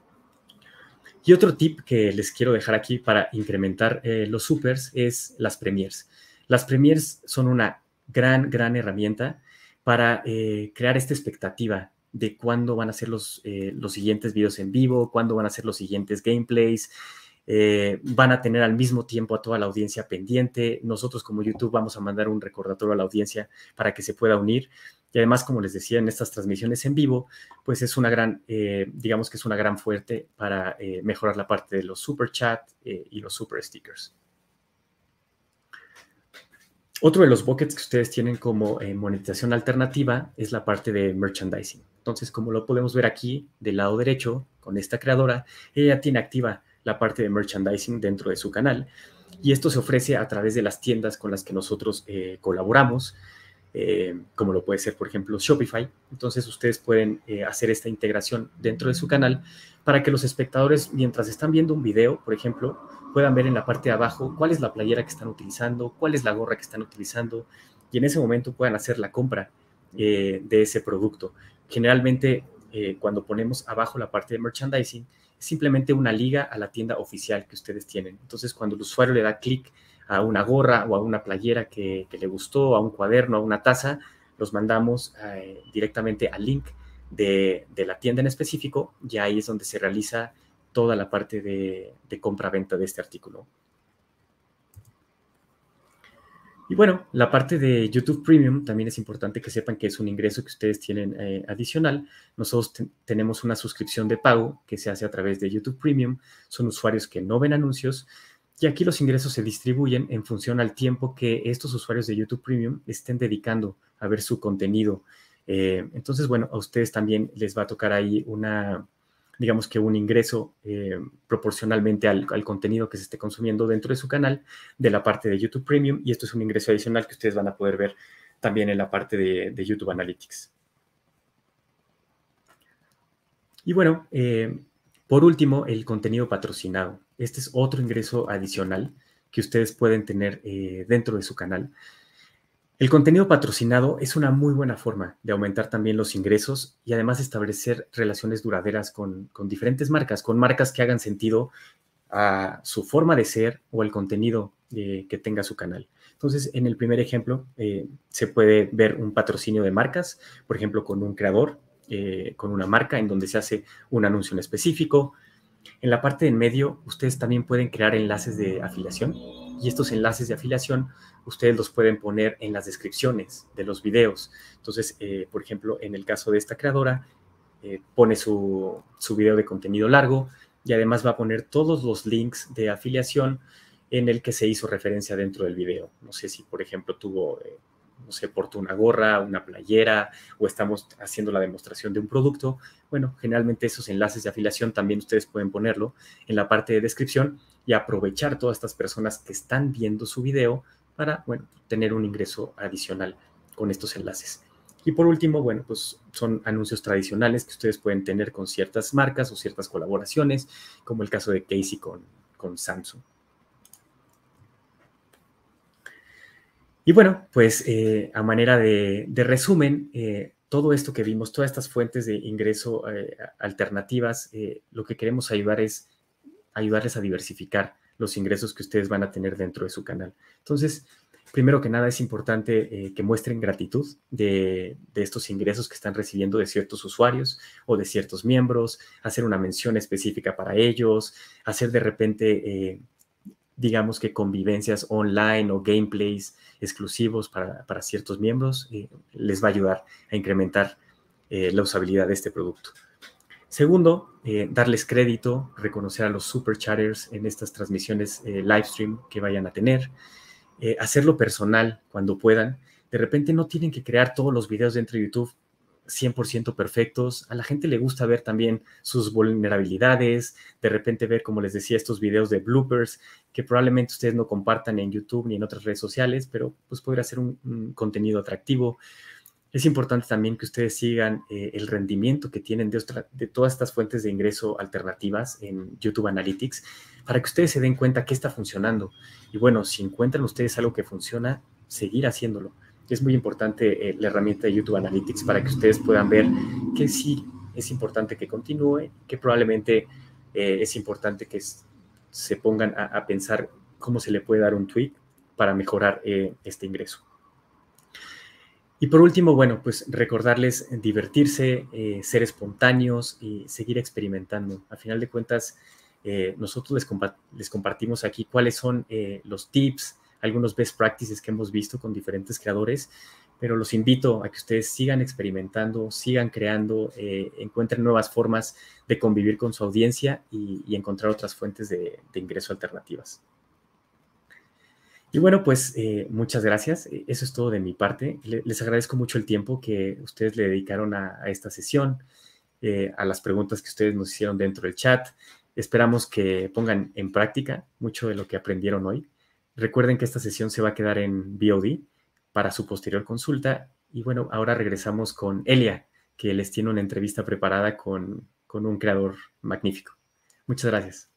Y otro tip que les quiero dejar aquí para incrementar eh, los supers es las premiers. Las premiers son una gran, gran herramienta para eh, crear esta expectativa de cuándo van a ser los, eh, los siguientes videos en vivo, cuándo van a ser los siguientes gameplays. Eh, van a tener al mismo tiempo a toda la audiencia pendiente. Nosotros como YouTube vamos a mandar un recordatorio a la audiencia para que se pueda unir. Y además, como les decía, en estas transmisiones en vivo, pues es una gran, eh, digamos que es una gran fuerte para eh, mejorar la parte de los super chat eh, y los super stickers. Otro de los buckets que ustedes tienen como eh, monetización alternativa es la parte de merchandising. Entonces, como lo podemos ver aquí del lado derecho, con esta creadora, ella tiene activa la parte de merchandising dentro de su canal y esto se ofrece a través de las tiendas con las que nosotros eh, colaboramos, eh, como lo puede ser, por ejemplo, Shopify. Entonces, ustedes pueden eh, hacer esta integración dentro de su canal para que los espectadores, mientras están viendo un video, por ejemplo, puedan ver en la parte de abajo cuál es la playera que están utilizando, cuál es la gorra que están utilizando y en ese momento puedan hacer la compra eh, de ese producto. Generalmente, eh, cuando ponemos abajo la parte de merchandising, es simplemente una liga a la tienda oficial que ustedes tienen. Entonces, cuando el usuario le da clic a una gorra o a una playera que, que le gustó, a un cuaderno, a una taza, los mandamos eh, directamente al link de, de la tienda en específico, y ahí es donde se realiza toda la parte de, de compra-venta de este artículo. Y bueno, la parte de YouTube Premium también es importante que sepan que es un ingreso que ustedes tienen eh, adicional. Nosotros te tenemos una suscripción de pago que se hace a través de YouTube Premium. Son usuarios que no ven anuncios, y aquí los ingresos se distribuyen en función al tiempo que estos usuarios de YouTube Premium estén dedicando a ver su contenido. Eh, entonces, bueno, a ustedes también les va a tocar ahí una, digamos que un ingreso eh, proporcionalmente al, al contenido que se esté consumiendo dentro de su canal de la parte de YouTube Premium, y esto es un ingreso adicional que ustedes van a poder ver también en la parte de, de YouTube Analytics. Y bueno, eh, por último, el contenido patrocinado. Este es otro ingreso adicional que ustedes pueden tener eh, dentro de su canal. El contenido patrocinado es una muy buena forma de aumentar también los ingresos y además establecer relaciones duraderas con, con diferentes marcas, con marcas que hagan sentido a su forma de ser o el contenido eh, que tenga su canal. Entonces, en el primer ejemplo, eh, se puede ver un patrocinio de marcas, por ejemplo, con un creador, eh, con una marca en donde se hace un anuncio en específico. En la parte de en medio, ustedes también pueden crear enlaces de afiliación, y estos enlaces de afiliación ustedes los pueden poner en las descripciones de los videos. Entonces, eh, por ejemplo, en el caso de esta creadora, eh, pone su, su video de contenido largo y además va a poner todos los links de afiliación en el que se hizo referencia dentro del video. No sé si, por ejemplo, tuvo, eh, no sé, portó una gorra, una playera, o estamos haciendo la demostración de un producto. Bueno, generalmente esos enlaces de afiliación también ustedes pueden ponerlo en la parte de descripción y aprovechar todas estas personas que están viendo su video para, bueno, tener un ingreso adicional con estos enlaces. Y por último, bueno, pues son anuncios tradicionales que ustedes pueden tener con ciertas marcas o ciertas colaboraciones, como el caso de Casey con, con Samsung. Y bueno, pues eh, a manera de, de resumen, eh, todo esto que vimos, todas estas fuentes de ingreso eh, alternativas, eh, lo que queremos ayudar es ayudarles a diversificar los ingresos que ustedes van a tener dentro de su canal. Entonces, primero que nada es importante eh, que muestren gratitud de, de estos ingresos que están recibiendo de ciertos usuarios o de ciertos miembros, hacer una mención específica para ellos, hacer de repente, eh, digamos que convivencias online o gameplays exclusivos para, para ciertos miembros, eh, les va a ayudar a incrementar eh, la usabilidad de este producto. Segundo, eh, darles crédito, reconocer a los super chatters en estas transmisiones eh, live stream que vayan a tener, eh, hacerlo personal cuando puedan. De repente no tienen que crear todos los videos dentro de YouTube cien por ciento perfectos. A la gente le gusta ver también sus vulnerabilidades, de repente ver, como les decía, estos videos de bloopers que probablemente ustedes no compartan en YouTube ni en otras redes sociales, pero pues podría ser un, un contenido atractivo. Es importante también que ustedes sigan eh, el rendimiento que tienen de, otra, de todas estas fuentes de ingreso alternativas en YouTube Analytics para que ustedes se den cuenta que está funcionando. Y bueno, si encuentran ustedes algo que funciona, seguir haciéndolo. Es muy importante eh, la herramienta de YouTube Analytics para que ustedes puedan ver que sí es importante que continúe, que probablemente eh, es importante que se pongan a, a pensar cómo se le puede dar un tweak para mejorar eh, este ingreso. Y por último, bueno, pues recordarles divertirse, eh, ser espontáneos y seguir experimentando. A final de cuentas, eh, nosotros les, compa les compartimos aquí cuáles son eh, los tips, algunos best practices que hemos visto con diferentes creadores, pero los invito a que ustedes sigan experimentando, sigan creando, eh, encuentren nuevas formas de convivir con su audiencia y, y encontrar otras fuentes de, de ingreso alternativas. Y bueno, pues eh, muchas gracias. Eso es todo de mi parte. Les agradezco mucho el tiempo que ustedes le dedicaron a, a esta sesión, eh, a las preguntas que ustedes nos hicieron dentro del chat. Esperamos que pongan en práctica mucho de lo que aprendieron hoy. Recuerden que esta sesión se va a quedar en V O D para su posterior consulta. Y bueno, ahora regresamos con Elia, que les tiene una entrevista preparada con, con un creador magnífico. Muchas gracias.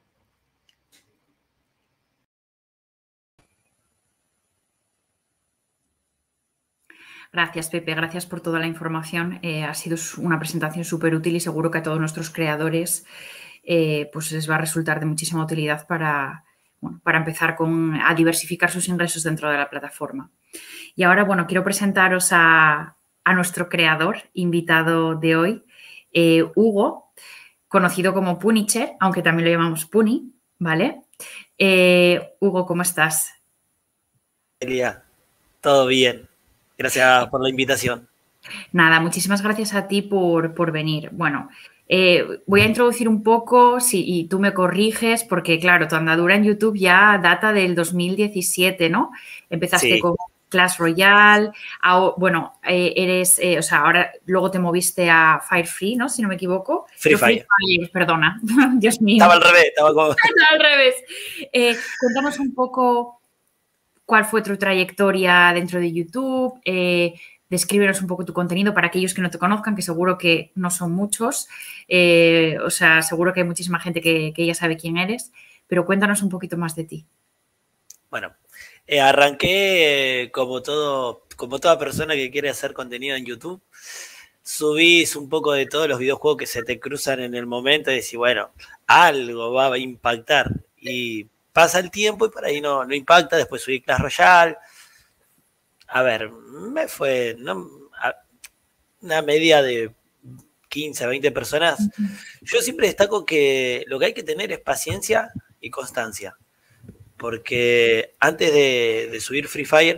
Gracias, Pepe. Gracias por toda la información. Eh, ha sido una presentación súper útil y seguro que a todos nuestros creadores eh, pues les va a resultar de muchísima utilidad para, bueno, para empezar con, a diversificar sus ingresos dentro de la plataforma. Y ahora, bueno, quiero presentaros a, a nuestro creador invitado de hoy, eh, Hugo, conocido como Punisher, aunque también lo llamamos Puni, ¿vale? Eh, Hugo, ¿cómo estás? Elia, todo bien. Gracias por la invitación. Nada, muchísimas gracias a ti por, por venir. Bueno, eh, voy a introducir un poco si, y tú me corriges porque, claro, tu andadura en YouTube ya data del dos mil diecisiete, ¿no? Empezaste Sí. con Clash Royale, a, bueno, eh, eres, eh, o sea, ahora luego te moviste a Fire Free, ¿no? Si no me equivoco. Free Yo, Fire. Free Fire, perdona, Dios mío. Estaba al revés, estaba como... Estaba al revés. Eh, cuéntanos un poco cuál fue tu trayectoria dentro de YouTube, eh, descríbenos un poco tu contenido para aquellos que no te conozcan, que seguro que no son muchos, eh, o sea, seguro que hay muchísima gente que, que ya sabe quién eres, pero cuéntanos un poquito más de ti. Bueno, eh, arranqué eh, como, todo, como toda persona que quiere hacer contenido en YouTube. Subís un poco de todos los videojuegos que se te cruzan en el momento y decís, bueno, algo va a impactar. Y pasa el tiempo y por ahí no, no impacta. Después subí Clash Royale. A ver, me fue no, a, una media de quince a veinte personas. Yo siempre destaco que lo que hay que tener es paciencia y constancia. Porque antes de, de subir Free Fire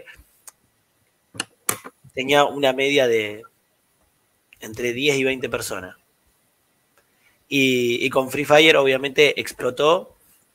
tenía una media de entre diez y veinte personas. Y, y con Free Fire obviamente explotó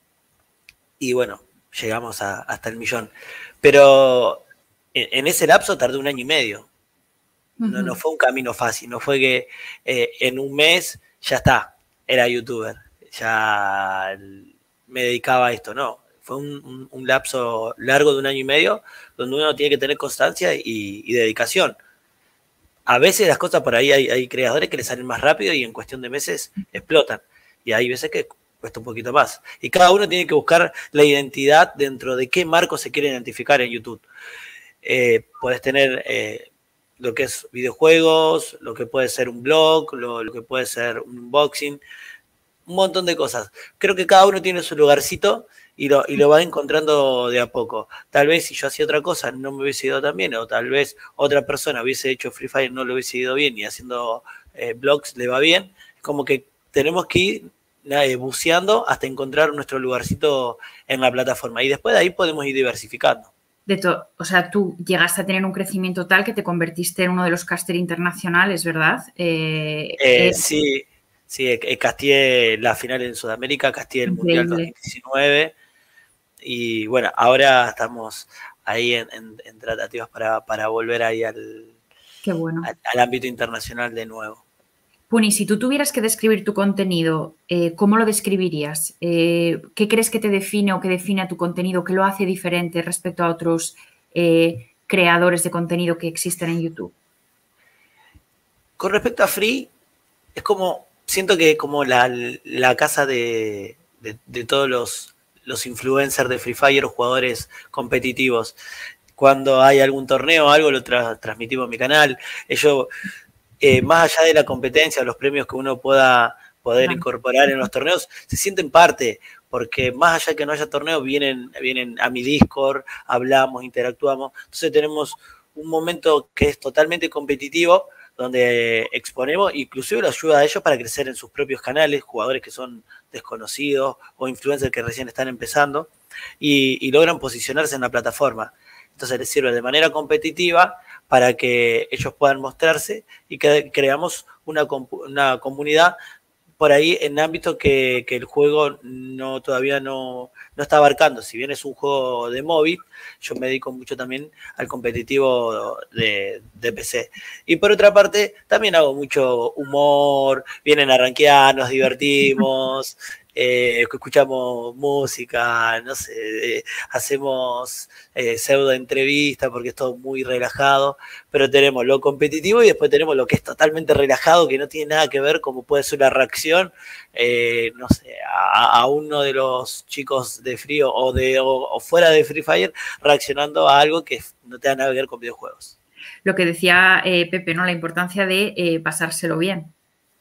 y bueno, llegamos a, hasta el millón. Pero en, en ese lapso tardé un año y medio. No, no fue un camino fácil, no fue que eh, en un mes ya está, era youtuber, ya me dedicaba a esto, no. Fue un, un, un lapso largo de un año y medio donde uno tiene que tener constancia y, y dedicación. A veces las cosas por ahí hay, hay creadores que les salen más rápido y en cuestión de meses explotan. Y hay veces que cuesta un poquito más. Y cada uno tiene que buscar la identidad dentro de qué marco se quiere identificar en YouTube. Eh, puedes tener eh, lo que es videojuegos, lo que puede ser un blog, lo, lo que puede ser un unboxing, un montón de cosas. Creo que cada uno tiene su lugarcito y lo, y lo va encontrando de a poco. Tal vez si yo hacía otra cosa no me hubiese ido tan bien, o tal vez otra persona hubiese hecho Free Fire no le hubiese ido bien y haciendo eh, blogs le va bien. Como que tenemos que ir eh, buceando hasta encontrar nuestro lugarcito en la plataforma y después de ahí podemos ir diversificando. De to- o sea, tú llegaste a tener un crecimiento tal que te convertiste en uno de los casters internacionales, ¿verdad? Eh, eh, eh, sí, sí, eh, casteé la final en Sudamérica, casteé el Increíble. Mundial dos mil diecinueve y bueno, ahora estamos ahí en, en, en tratativas para, para volver ahí al, Qué bueno. al, al ámbito internacional de nuevo. Puni, si tú tuvieras que describir tu contenido, eh, ¿cómo lo describirías? Eh, ¿Qué crees que te define o que define a tu contenido? ¿Qué lo hace diferente respecto a otros eh, creadores de contenido que existen en YouTube? Con respecto a Free, es como, siento que como la, la casa de, de, de todos los, los influencers de Free Fire o jugadores competitivos. Cuando hay algún torneo o algo, lo tra transmitimos en mi canal. Ellos... Eh, más allá de la competencia, los premios que uno pueda poder claro. incorporar en los torneos, se sienten parte, porque más allá de que no haya torneos, vienen, vienen a mi Discord, hablamos, interactuamos. Entonces tenemos un momento que es totalmente competitivo, donde exponemos, inclusive lo ayuda a ellos para crecer en sus propios canales, jugadores que son desconocidos o influencers que recién están empezando, y, y logran posicionarse en la plataforma. Entonces les sirve de manera competitiva para que ellos puedan mostrarse y que creamos una, una comunidad por ahí en ámbitos que, que el juego no, todavía no, no está abarcando. Si bien es un juego de móvil, yo me dedico mucho también al competitivo de, de P C. Y por otra parte, también hago mucho humor, vienen a rankear, nos divertimos, eh, escuchamos música, no sé, eh, hacemos eh, pseudo entrevista porque es todo muy relajado, pero tenemos lo competitivo y después tenemos lo que es totalmente relajado, que no tiene nada que ver, como puede ser una reacción, eh, no sé, a, a uno de los chicos de Free o, de, o, o fuera de Free Fire reaccionando a algo que no tenga nada que ver con videojuegos. Lo que decía eh, Pepe, ¿no? La importancia de eh, pasárselo bien.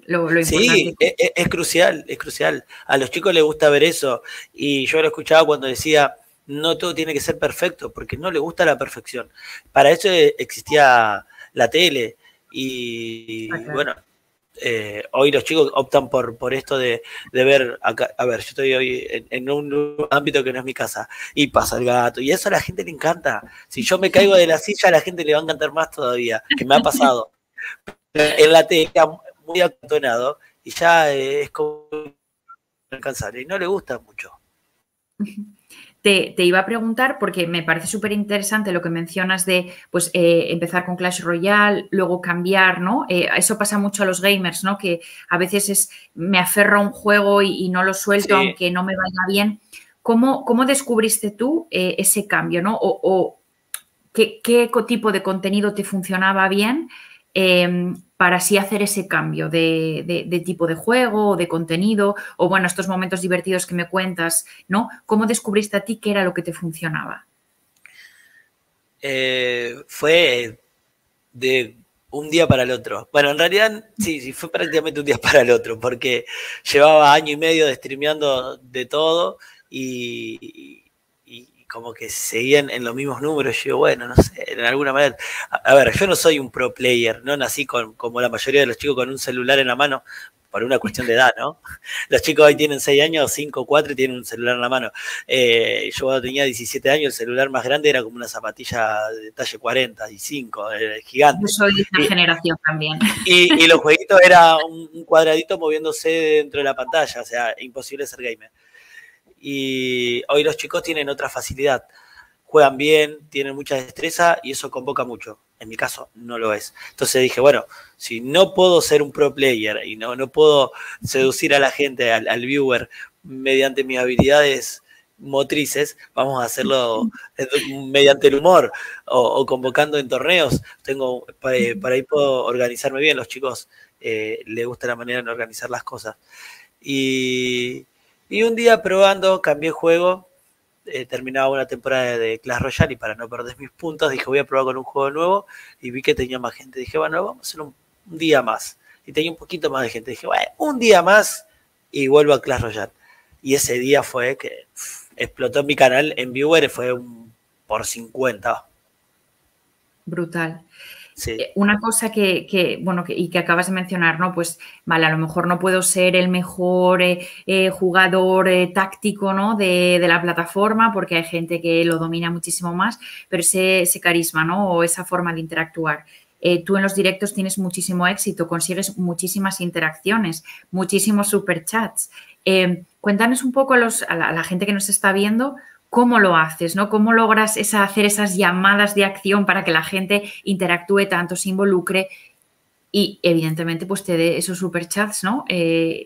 lo, lo Sí, importante. es, es crucial, es crucial. A los chicos les gusta ver eso. Y yo lo escuchaba cuando decía, no todo tiene que ser perfecto, porque no les gusta la perfección. Para eso existía la tele. Y Ah, claro. bueno, eh, hoy los chicos optan por, por esto de, de ver, acá, a ver, yo estoy hoy en, en un ámbito que no es mi casa, y pasa el gato, y eso a la gente le encanta. Si yo me caigo de la silla, a la gente le va a encantar más todavía, que me ha pasado. En la tele, muy acantonado, y ya eh, es como incansable, y no le gusta mucho. Te, te iba a preguntar, porque me parece súper interesante lo que mencionas de pues, eh, empezar con Clash Royale, luego cambiar, ¿no? Eh, eso pasa mucho a los gamers, ¿no? Que a veces es, me aferro a un juego y, y no lo suelto, Sí. aunque no me vaya bien. ¿Cómo, cómo descubriste tú eh, ese cambio, ¿no? O, o qué, qué tipo de contenido te funcionaba bien eh, para así hacer ese cambio de, de, de tipo de juego o de contenido, o bueno, estos momentos divertidos que me cuentas, ¿no? ¿Cómo descubriste a ti qué era lo que te funcionaba? Eh, fue de un día para el otro. Bueno, en realidad sí, sí, fue prácticamente un día para el otro, porque llevaba año y medio de streameando de todo y, y, y como que seguían en los mismos números. Yo digo, bueno, no sé, en alguna manera. A, a ver, yo no soy un pro player, no nací con, como la mayoría de los chicos con un celular en la mano, por una cuestión de edad, ¿no? Los chicos hoy tienen seis años, cinco, cuatro y tienen un celular en la mano. Eh, yo cuando tenía diecisiete años, el celular más grande era como una zapatilla de talle cuarenta y cinco, era gigante. Yo soy de esa y, generación también. Y, y los jueguitos era un, un cuadradito moviéndose dentro de la pantalla, o sea, imposible ser gamer. Y hoy los chicos tienen otra facilidad. Juegan bien, tienen mucha destreza y eso convoca mucho. En mi caso, no lo es. Entonces dije, bueno, si no puedo ser un pro player y no, no puedo seducir a la gente, al, al viewer, mediante mis habilidades motrices, vamos a hacerlo mediante el humor o, o convocando en torneos. Tengo para, para ahí puedo organizarme bien. Los chicos eh, les gusta la manera de organizar las cosas. Y, y un día probando, cambié juego. Eh, terminaba una temporada de Clash Royale y para no perder mis puntos dije voy a probar con un juego nuevo y vi que tenía más gente, dije bueno, vamos a hacer un, un día más y tenía un poquito más de gente, dije bueno, un día más y vuelvo a Clash Royale y ese día fue que pff, explotó mi canal en viewer, fue un, por cincuenta. Brutal. Sí. Una cosa que, que bueno, que, y que acabas de mencionar, ¿no? Pues, vale, a lo mejor no puedo ser el mejor eh, eh, jugador eh, táctico, ¿no? De, de, la plataforma, porque hay gente que lo domina muchísimo más, pero ese, ese carisma, ¿no? O esa forma de interactuar. Eh, tú en los directos tienes muchísimo éxito, consigues muchísimas interacciones, muchísimos superchats. Eh, cuéntanos un poco a, los, a, la, a la gente que nos está viendo, ¿cómo lo haces, no? ¿Cómo logras esa, hacer esas llamadas de acción para que la gente interactúe tanto, se involucre y, evidentemente, pues te dé esos superchats, ¿no? Eh...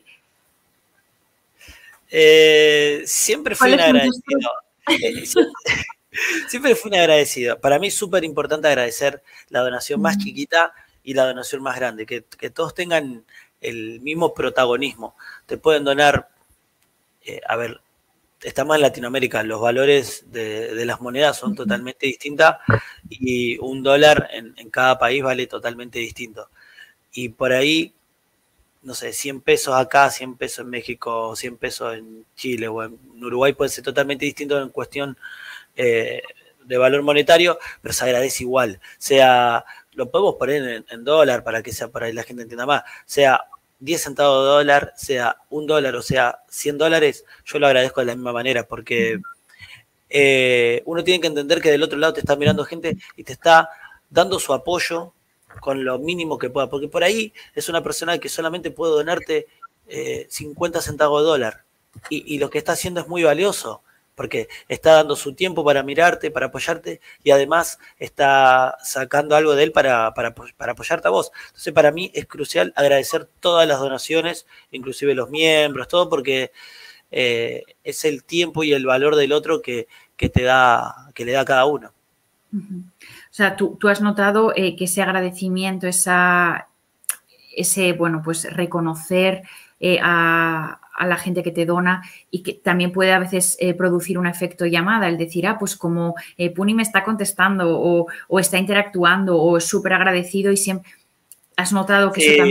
Eh, siempre fui un agradecido. Eh, siempre, siempre fui un agradecido. Para mí es súper importante agradecer la donación más chiquita y la donación más grande, que, que todos tengan el mismo protagonismo. Te pueden donar, eh, a ver, estamos en Latinoamérica, los valores de, de las monedas son totalmente distintas y un dólar en, en cada país vale totalmente distinto. Y por ahí, no sé, cien pesos acá, cien pesos en México, cien pesos en Chile o en Uruguay puede ser totalmente distinto en cuestión eh, de valor monetario, pero se agradece igual. Sea, lo podemos poner en, en dólar para que sea para que la gente entienda más, sea diez centavos de dólar, sea un dólar o sea cien dólares, yo lo agradezco de la misma manera porque eh, uno tiene que entender que del otro lado te está mirando gente y te está dando su apoyo con lo mínimo que pueda, porque por ahí es una persona que solamente puede donarte eh, cincuenta centavos de dólar y, y lo que está haciendo es muy valioso porque está dando su tiempo para mirarte, para apoyarte y además está sacando algo de él para, para, para apoyarte a vos. Entonces para mí es crucial agradecer todas las donaciones, inclusive los miembros, todo porque eh, es el tiempo y el valor del otro que, que te da, que le da a cada uno. Uh-huh. O sea, tú, tú has notado eh, que ese agradecimiento, esa, ese, bueno, pues reconocer eh, a, a la gente que te dona y que también puede a veces eh, producir un efecto llamada, el decir, ah, pues como eh, Puni me está contestando o, o está interactuando o es súper agradecido y siempre has notado que sí, eso también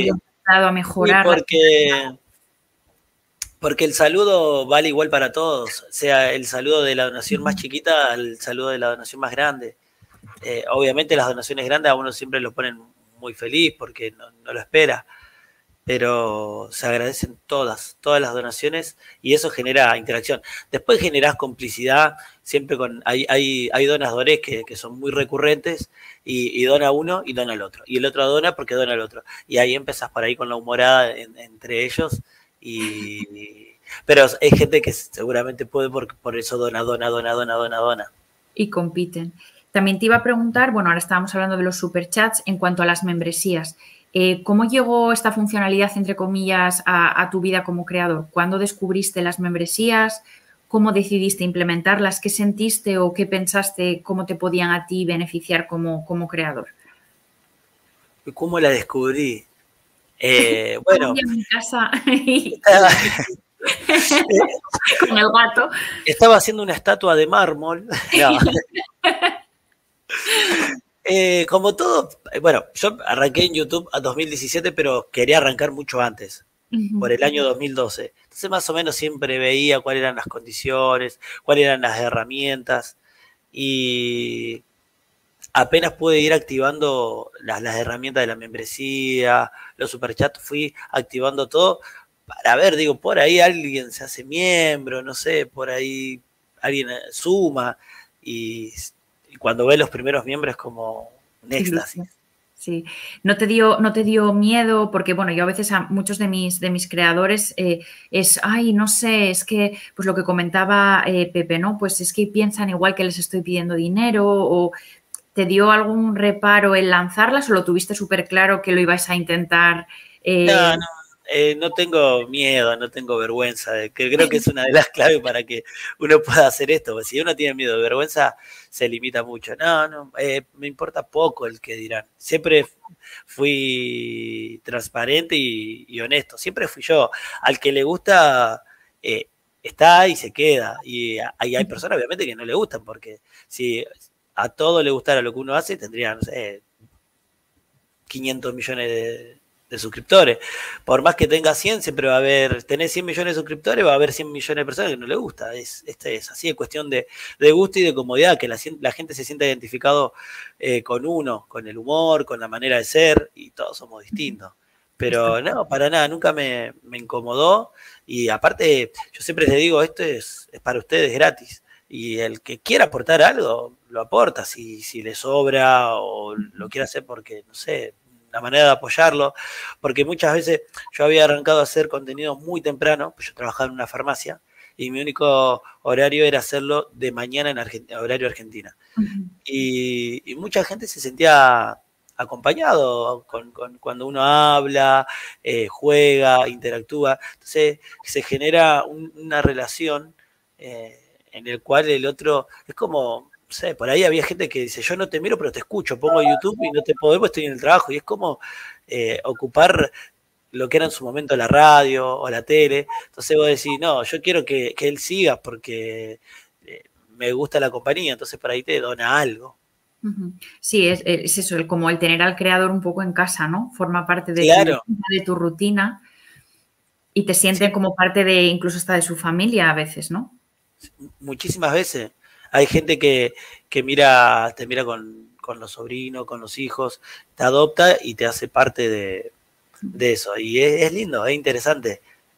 ayudado a mejorar. Sí, porque, porque el saludo vale igual para todos, sea el saludo de la donación más chiquita al saludo de la donación más grande. Eh, obviamente las donaciones grandes a uno siempre lo ponen muy feliz porque no, no lo espera, pero se agradecen todas, todas las donaciones y eso genera interacción. Después generás complicidad, siempre con, hay, hay, hay donadores que, que son muy recurrentes y, y dona uno y dona el otro, y el otro dona porque dona el otro, y ahí empezás por ahí con la humorada en, entre ellos, y, pero hay gente que seguramente puede por, por eso dona, dona, dona, dona, dona, dona. Y compiten. También te iba a preguntar, bueno, ahora estábamos hablando de los superchats en cuanto a las membresías. Eh, ¿Cómo llegó esta funcionalidad, entre comillas, a, a tu vida como creador? ¿Cuándo descubriste las membresías? ¿Cómo decidiste implementarlas? ¿Qué sentiste o qué pensaste? ¿Cómo te podían a ti beneficiar como, como creador? ¿Cómo la descubrí? Eh, bueno. En mi casa y... con el gato. Estaba haciendo una estatua de mármol. No. Eh, como todo, bueno, yo arranqué en YouTube a dos mil diecisiete, pero quería arrancar mucho antes, uh-huh. por el año dos mil doce. Entonces más o menos siempre veía cuáles eran las condiciones, cuáles eran las herramientas, y apenas pude ir activando las, las herramientas de la membresía, los superchats, fui activando todo para ver, digo, por ahí alguien se hace miembro, no sé, por ahí alguien suma, y... Y cuando ve los primeros miembros es como un éxtasis. Sí, no te dio, no te dio miedo, porque bueno, yo a veces a muchos de mis, de mis creadores eh, es, ay, no sé, es que, pues lo que comentaba eh, Pepe, ¿no? Pues es que piensan igual que les estoy pidiendo dinero, o ¿te dio algún reparo en lanzarlas o lo tuviste súper claro que lo ibas a intentar? Eh... No, no. Eh, no tengo miedo, no tengo vergüenza, que creo que es una de las claves para que uno pueda hacer esto, porque si uno tiene miedo de vergüenza, se limita mucho. No, no, eh, me importa poco el que dirán. Siempre fui transparente y, y honesto, siempre fui yo. Al que le gusta, eh, está y se queda. Y hay, hay personas, obviamente, que no le gustan, porque si a todo le gustara lo que uno hace, tendría, no sé, quinientos millones de... de suscriptores. Por más que tenga cien, siempre va a haber, tenés cien millones de suscriptores, va a haber cien millones de personas que no le gusta. Es, este es así, es cuestión de, de gusto y de comodidad, que la, la gente se sienta identificado eh, con uno, con el humor, con la manera de ser, y todos somos distintos. Pero no, para nada, nunca me, me incomodó, y aparte, yo siempre les digo, esto es, es para ustedes gratis, y el que quiera aportar algo, lo aporta, si, si le sobra o lo quiere hacer porque, no sé, la manera de apoyarlo, porque muchas veces yo había arrancado a hacer contenido muy temprano, pues yo trabajaba en una farmacia y mi único horario era hacerlo de mañana en Argentina, horario Argentina. Uh-huh. y, y mucha gente se sentía acompañado con, con, cuando uno habla, eh, juega, interactúa, entonces se genera un, una relación eh, en el cual el otro es como... No sé, por ahí había gente que dice, yo no te miro, pero te escucho, pongo YouTube y no te puedo ver porque estoy en el trabajo. Y es como eh, ocupar lo que era en su momento la radio o la tele. Entonces vos decís, no, yo quiero que, que él siga porque eh, me gusta la compañía. Entonces por ahí te dona algo. Sí, es, es eso, el, como el tener al creador un poco en casa, ¿no? Forma parte de, claro. tu, de tu rutina y te sienten sí. como parte de, incluso hasta de su familia a veces, ¿no? Muchísimas veces. Hay gente que, que mira, te mira con, con los sobrinos, con los hijos, te adopta y te hace parte de, de eso. Y es, es lindo, es interesante.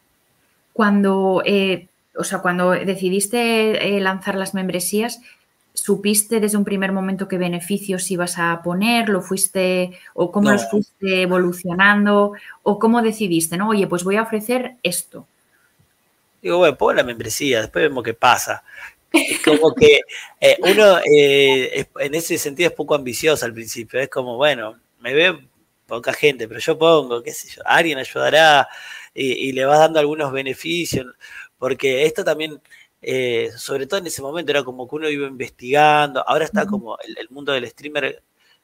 Cuando, eh, o sea, cuando decidiste eh, lanzar las membresías, ¿supiste desde un primer momento qué beneficios ibas a poner? ¿Lo fuiste, o cómo no. los fuiste evolucionando? ¿O cómo decidiste, no? Oye, pues voy a ofrecer esto. Digo, bueno, pongo la membresía, después vemos qué pasa. Es como que eh, uno eh, es, en ese sentido es poco ambicioso al principio. Es como, bueno, me ve poca gente, pero yo pongo, qué sé yo, alguien ayudará y, y le vas dando algunos beneficios. Porque esto también, eh, sobre todo en ese momento, era como que uno iba investigando. Ahora está como el, el mundo del streamer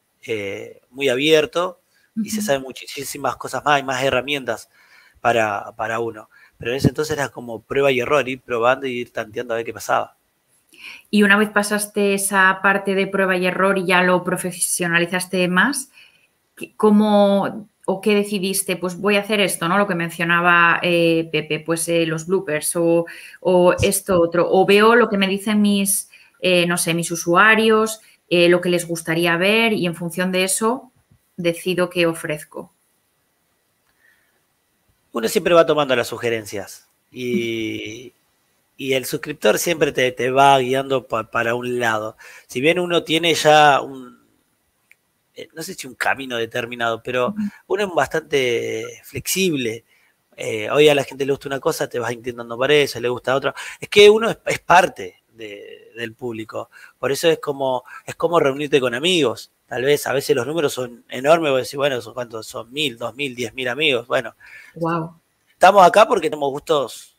eh, muy abierto y se saben muchísimas cosas más, hay más herramientas para, para uno. Pero en ese entonces era como prueba y error, ir probando y ir tanteando a ver qué pasaba. Y una vez pasaste esa parte de prueba y error y ya lo profesionalizaste más, ¿cómo o qué decidiste? Pues voy a hacer esto, ¿no? Lo que mencionaba eh, Pepe, pues eh, los bloopers o, o esto otro. O veo lo que me dicen mis, eh, no sé, mis usuarios, eh, lo que les gustaría ver y en función de eso decido qué ofrezco. Uno siempre va tomando las sugerencias y, y el suscriptor siempre te, te va guiando pa, para un lado. Si bien uno tiene ya un, no sé si un camino determinado, pero uno es bastante flexible. Eh, hoy a la gente le gusta una cosa, te vas intentando para eso, le gusta otra. Es que uno es, es parte de, del público. Por eso es como, es como reunirte con amigos. Tal vez a veces los números son enormes, vos decís, bueno, ¿son cuántos? Son mil, dos mil, diez mil amigos. Bueno, wow. Estamos acá porque tenemos gustos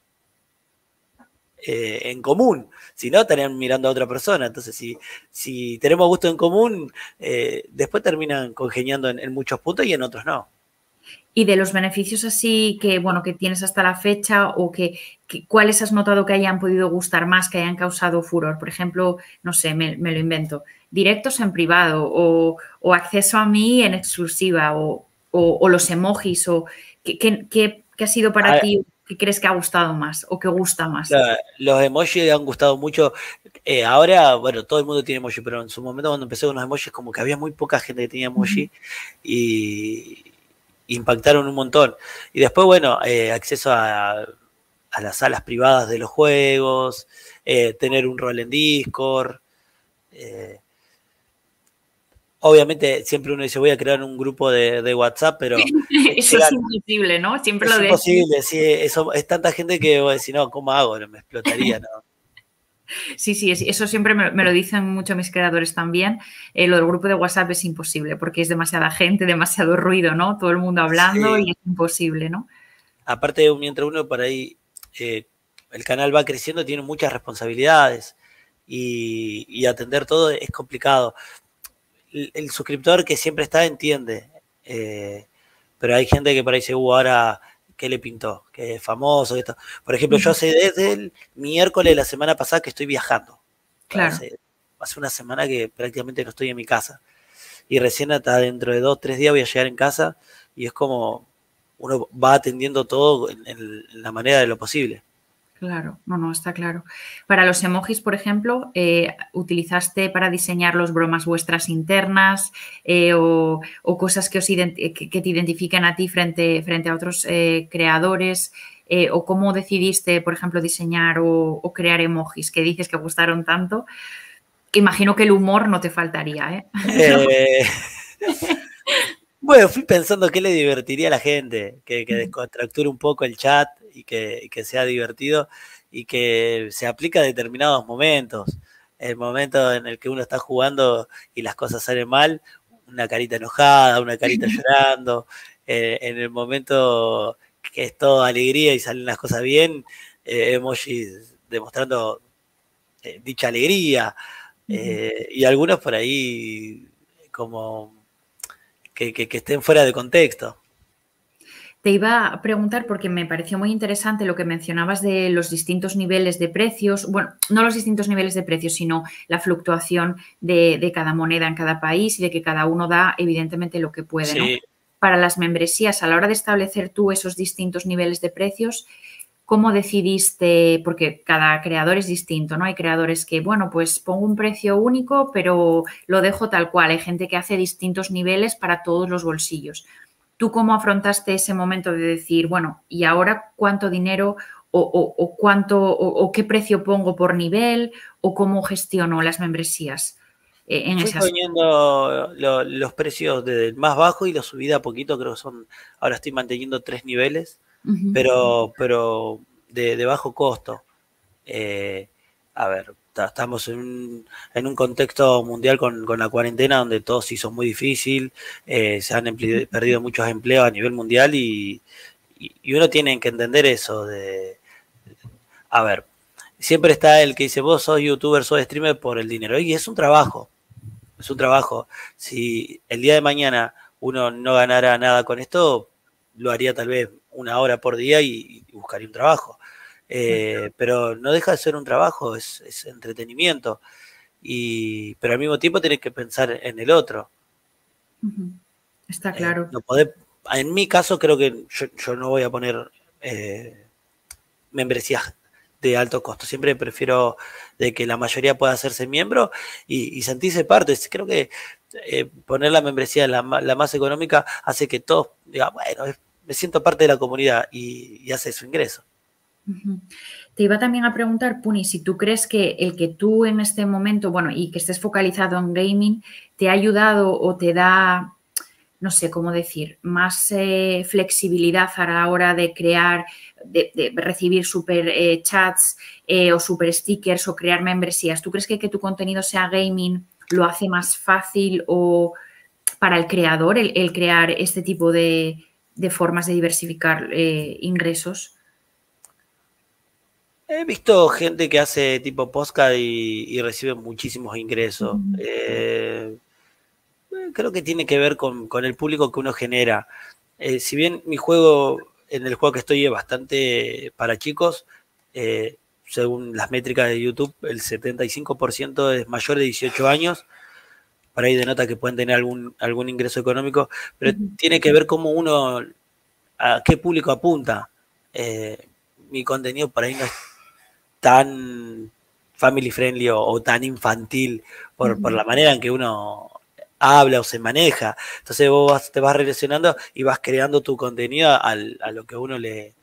eh, en común. Si no, estarían mirando a otra persona. Entonces, si, si tenemos gustos en común, eh, después terminan congeniando en, en muchos puntos y en otros no. Y de los beneficios así que, bueno, que tienes hasta la fecha o que, que ¿cuáles has notado que hayan podido gustar más, que hayan causado furor? Por ejemplo, no sé, me, me lo invento, directos en privado o, o acceso a mí en exclusiva o, o, o los emojis o ¿qué, qué, qué, qué ha sido para A, ti? ¿Qué crees que ha gustado más o que gusta más? La, los emojis han gustado mucho. Eh, ahora, bueno, todo el mundo tiene emoji, pero en su momento cuando empecé con los emojis como que había muy poca gente que tenía emoji y impactaron un montón. Y después, bueno, eh, acceso a, a las salas privadas de los juegos, eh, tener un rol en Discord. Eh, obviamente siempre uno dice voy a crear un grupo de, de WhatsApp, pero... Eso llegan, es imposible, ¿no? Siempre es lo imposible, sí, eso, es tanta gente que voy a decir, no, ¿cómo hago? Me explotaría, ¿no? Sí, sí, eso siempre me, me lo dicen mucho mis creadores también. Eh, lo del grupo de WhatsApp es imposible porque es demasiada gente, demasiado ruido, ¿no? Todo el mundo hablando Sí. y es imposible, ¿no? Aparte, mientras uno por ahí, eh, el canal va creciendo, tiene muchas responsabilidades y, y atender todo es complicado. El, el, suscriptor que siempre está entiende, eh, pero hay gente que por ahí dice, uh, ahora, ¿qué le pintó? Que es famoso, esto. Por ejemplo, yo sé desde el miércoles de la semana pasada que estoy viajando. Claro. Hace, hace una semana que prácticamente no estoy en mi casa. Y recién hasta dentro de dos, tres días voy a llegar en casa y es como uno va atendiendo todo en, en la manera de lo posible. Claro, no, no, está claro. Para los emojis, por ejemplo, eh, ¿utilizaste para diseñar los bromas vuestras internas eh, o, o, cosas que, os que, que te identifican a ti frente, frente a otros eh, creadores? Eh, ¿O cómo decidiste, por ejemplo, diseñar o, o crear emojis que dices que gustaron tanto? Imagino que el humor no te faltaría, ¿eh? eh bueno, fui pensando qué le divertiría a la gente, que, que descontracture un poco el chat y que, y que sea divertido y que se aplica a determinados momentos. El momento en el que uno está jugando y las cosas salen mal, una carita enojada, una carita llorando. Eh, en el momento que es todo alegría y salen las cosas bien, eh, emojis demostrando eh, dicha alegría. Eh, y algunos por ahí como... Que, que, que estén fuera de contexto. Te iba a preguntar porque me pareció muy interesante lo que mencionabas de los distintos niveles de precios, bueno, no los distintos niveles de precios, sino la fluctuación de, de cada moneda en cada país y de que cada uno da evidentemente lo que puede, sí. ¿no? Para las membresías, a la hora de establecer tú esos distintos niveles de precios, ¿cómo decidiste? Porque cada creador es distinto, ¿no? Hay creadores que, bueno, pues pongo un precio único, pero lo dejo tal cual. Hay gente que hace distintos niveles para todos los bolsillos. ¿Tú cómo afrontaste ese momento de decir, bueno, ¿y ahora cuánto dinero o, o, o cuánto o, o qué precio pongo por nivel o cómo gestiono las membresías eh, en Fui ese aspecto? poniendo lo, los precios desde el más bajo y lo subí de a poquito, creo que son, ahora estoy manteniendo tres niveles, uh-huh. pero, pero de, de bajo costo. Eh, a ver, estamos en un, en un contexto mundial con, con la cuarentena donde todo se hizo muy difícil, eh, se han emple- perdido muchos empleos a nivel mundial y, y, y uno tiene que entender eso de, a ver, siempre está el que dice vos sos youtuber, sos streamer por el dinero y es un trabajo, es un trabajo. Si el día de mañana uno no ganara nada con esto, lo haría tal vez una hora por día y, y buscaría un trabajo. Eh, pero no deja de ser un trabajo, es, es entretenimiento, y, pero al mismo tiempo tenés que pensar en el otro. Uh-huh. Está claro. Eh, no podés en mi caso creo que yo, yo no voy a poner eh, membresías de alto costo. Siempre prefiero de que la mayoría pueda hacerse miembro y, y sentirse parte. Creo que eh, poner la membresía la, la más económica hace que todos digan, bueno, me siento parte de la comunidad y, y hace su ingreso. Uh-huh. Te iba también a preguntar, Puni, si tú crees que el que tú en este momento, bueno, y que estés focalizado en gaming, te ha ayudado o te da, no sé cómo decir, más eh, flexibilidad a la hora de crear, de, de recibir super eh, chats eh, o super stickers o crear membresías. ¿Tú crees que que tu contenido sea gaming lo hace más fácil o para el creador el, el crear este tipo de, de formas de diversificar eh, ingresos? He visto gente que hace tipo podcast y, y recibe muchísimos ingresos. Uh-huh. eh, creo que tiene que ver con, con el público que uno genera. Eh, si bien mi juego, en el juego que estoy es bastante para chicos, eh, según las métricas de YouTube, el setenta y cinco por ciento es mayor de dieciocho años. Por ahí denota que pueden tener algún, algún ingreso económico, pero uh-huh. tiene que ver cómo uno, a qué público apunta. Eh, mi contenido por ahí no es tan family friendly o, o tan infantil por, uh-huh. por la manera en que uno habla o se maneja. Entonces vos vas, te vas relacionando y vas creando tu contenido al, a lo que a uno le,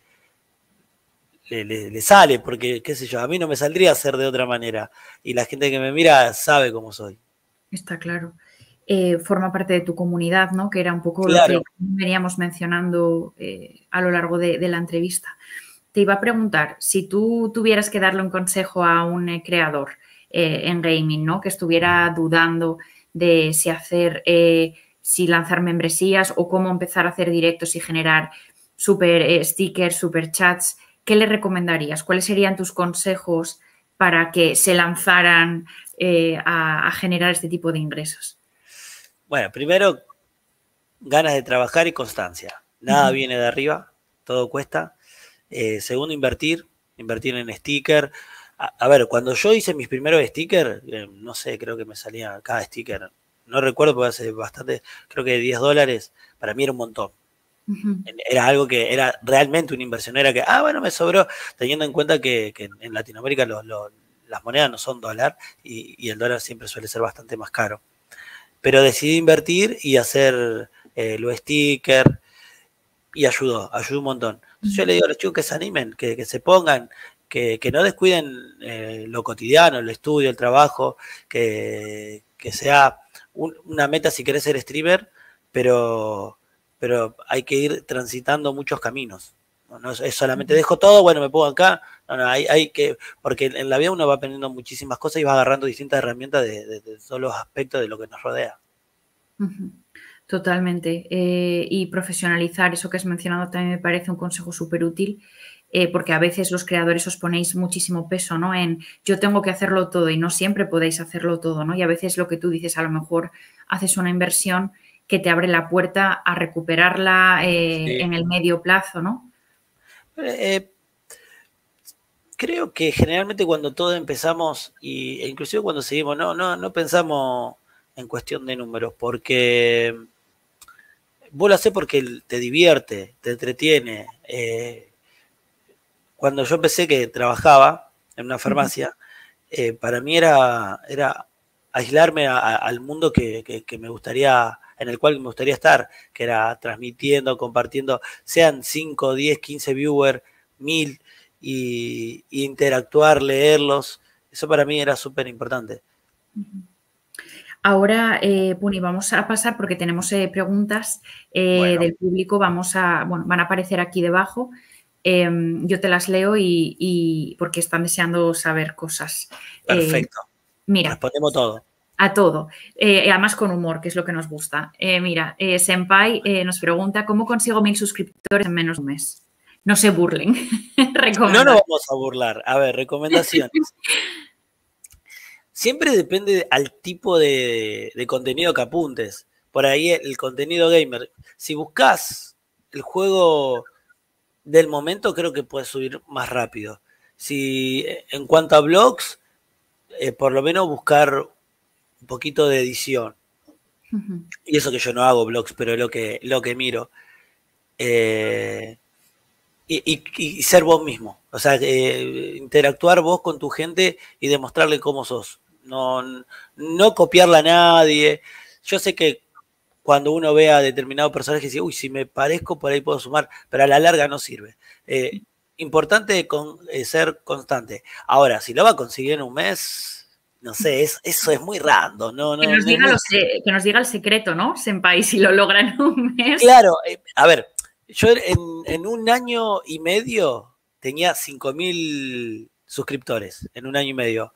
le, le, le sale, porque, qué sé yo, a mí no me saldría a hacer de otra manera. Y la gente que me mira sabe cómo soy. Está claro. Eh, forma parte de tu comunidad, ¿no? Que era un poco claro. Lo que veníamos mencionando eh, a lo largo de, de la entrevista. Te iba a preguntar, si tú tuvieras que darle un consejo a un eh, creador eh, en gaming, ¿no? Que estuviera dudando de si hacer, eh, si lanzar membresías o cómo empezar a hacer directos y generar super eh, stickers, super chats, ¿qué le recomendarías? ¿Cuáles serían tus consejos para que se lanzaran eh, a, a generar este tipo de ingresos? Bueno, primero, ganas de trabajar y constancia. Nada uh-huh. viene de arriba, todo cuesta. Eh, segundo, invertir, invertir en sticker. A, a ver, cuando yo hice mis primeros stickers, eh, no sé, creo que me salía cada sticker, no recuerdo porque hace bastante, creo que diez dólares, para mí era un montón. Uh-huh. Era algo que era realmente una inversión, era que, ah, bueno, me sobró, teniendo en cuenta que, que en Latinoamérica los, los, las monedas no son dólar y, y el dólar siempre suele ser bastante más caro. Pero decidí invertir y hacer eh, los stickers y ayudó, ayudó un montón. Entonces yo le digo a los chicos que se animen, que, que se pongan, que, que no descuiden eh, lo cotidiano, el estudio, el trabajo, que, que sea un, una meta si querés ser streamer, pero, pero hay que ir transitando muchos caminos. No, no es solamente dejo todo, bueno, me pongo acá. No, no, hay, hay que, porque en la vida uno va aprendiendo muchísimas cosas y va agarrando distintas herramientas de, de, de todos los aspectos de lo que nos rodea. Uh-huh. Totalmente. Eh, y profesionalizar, eso que has mencionado también me parece un consejo súper útil, eh, porque a veces los creadores os ponéis muchísimo peso, ¿no? En yo tengo que hacerlo todo y no siempre podéis hacerlo todo, ¿no? Y a veces lo que tú dices, a lo mejor haces una inversión que te abre la puerta a recuperarla eh, sí. en el medio plazo, ¿no? Eh, creo que generalmente cuando todos empezamos, y, e inclusive cuando seguimos, no, no, no pensamos en cuestión de números, porque vos lo hacés porque te divierte, te entretiene. Eh, cuando yo empecé que trabajaba en una farmacia, eh, para mí era, era aislarme a, a, al mundo que, que, que me gustaría, en el cual me gustaría estar, que era transmitiendo, compartiendo, sean cinco, diez, quince viewers, mil, y, y interactuar, leerlos. Eso para mí era súper importante. Ahora, eh, Puni, vamos a pasar porque tenemos eh, preguntas eh, bueno. del público. Vamos a, bueno, van a aparecer aquí debajo. Eh, yo te las leo y, y porque están deseando saber cosas. Perfecto. Eh, mira. Respondemos todo. A todo. Eh, además con humor, que es lo que nos gusta. Eh, mira, eh, Senpai eh, nos pregunta ¿cómo consigo mil suscriptores en menos de un mes? No se burlen. No nos vamos a burlar. A ver, recomendaciones. Siempre depende al tipo de, de contenido que apuntes. Por ahí el contenido gamer. Si buscas el juego del momento, creo que puedes subir más rápido. Si en cuanto a blogs, eh, por lo menos buscar un poquito de edición. Uh-huh. Y eso que yo no hago blogs, pero es lo que, lo que miro. eh, y, y, y ser vos mismo. O sea, eh, interactuar vos con tu gente y demostrarle cómo sos. No, no copiarla a nadie. Yo sé que cuando uno ve a determinado personaje dice, uy, si me parezco, por ahí puedo sumar, pero a la larga no sirve. Eh, importante con, eh, ser constante. Ahora, si lo va a conseguir en un mes, no sé, es, eso es muy random. No, no, que, nos no diga muy... los, eh, que nos diga el secreto, ¿no, Senpai, si lo logra en un mes? Claro, eh, a ver, yo en, en un año y medio tenía cinco mil suscriptores, en un año y medio.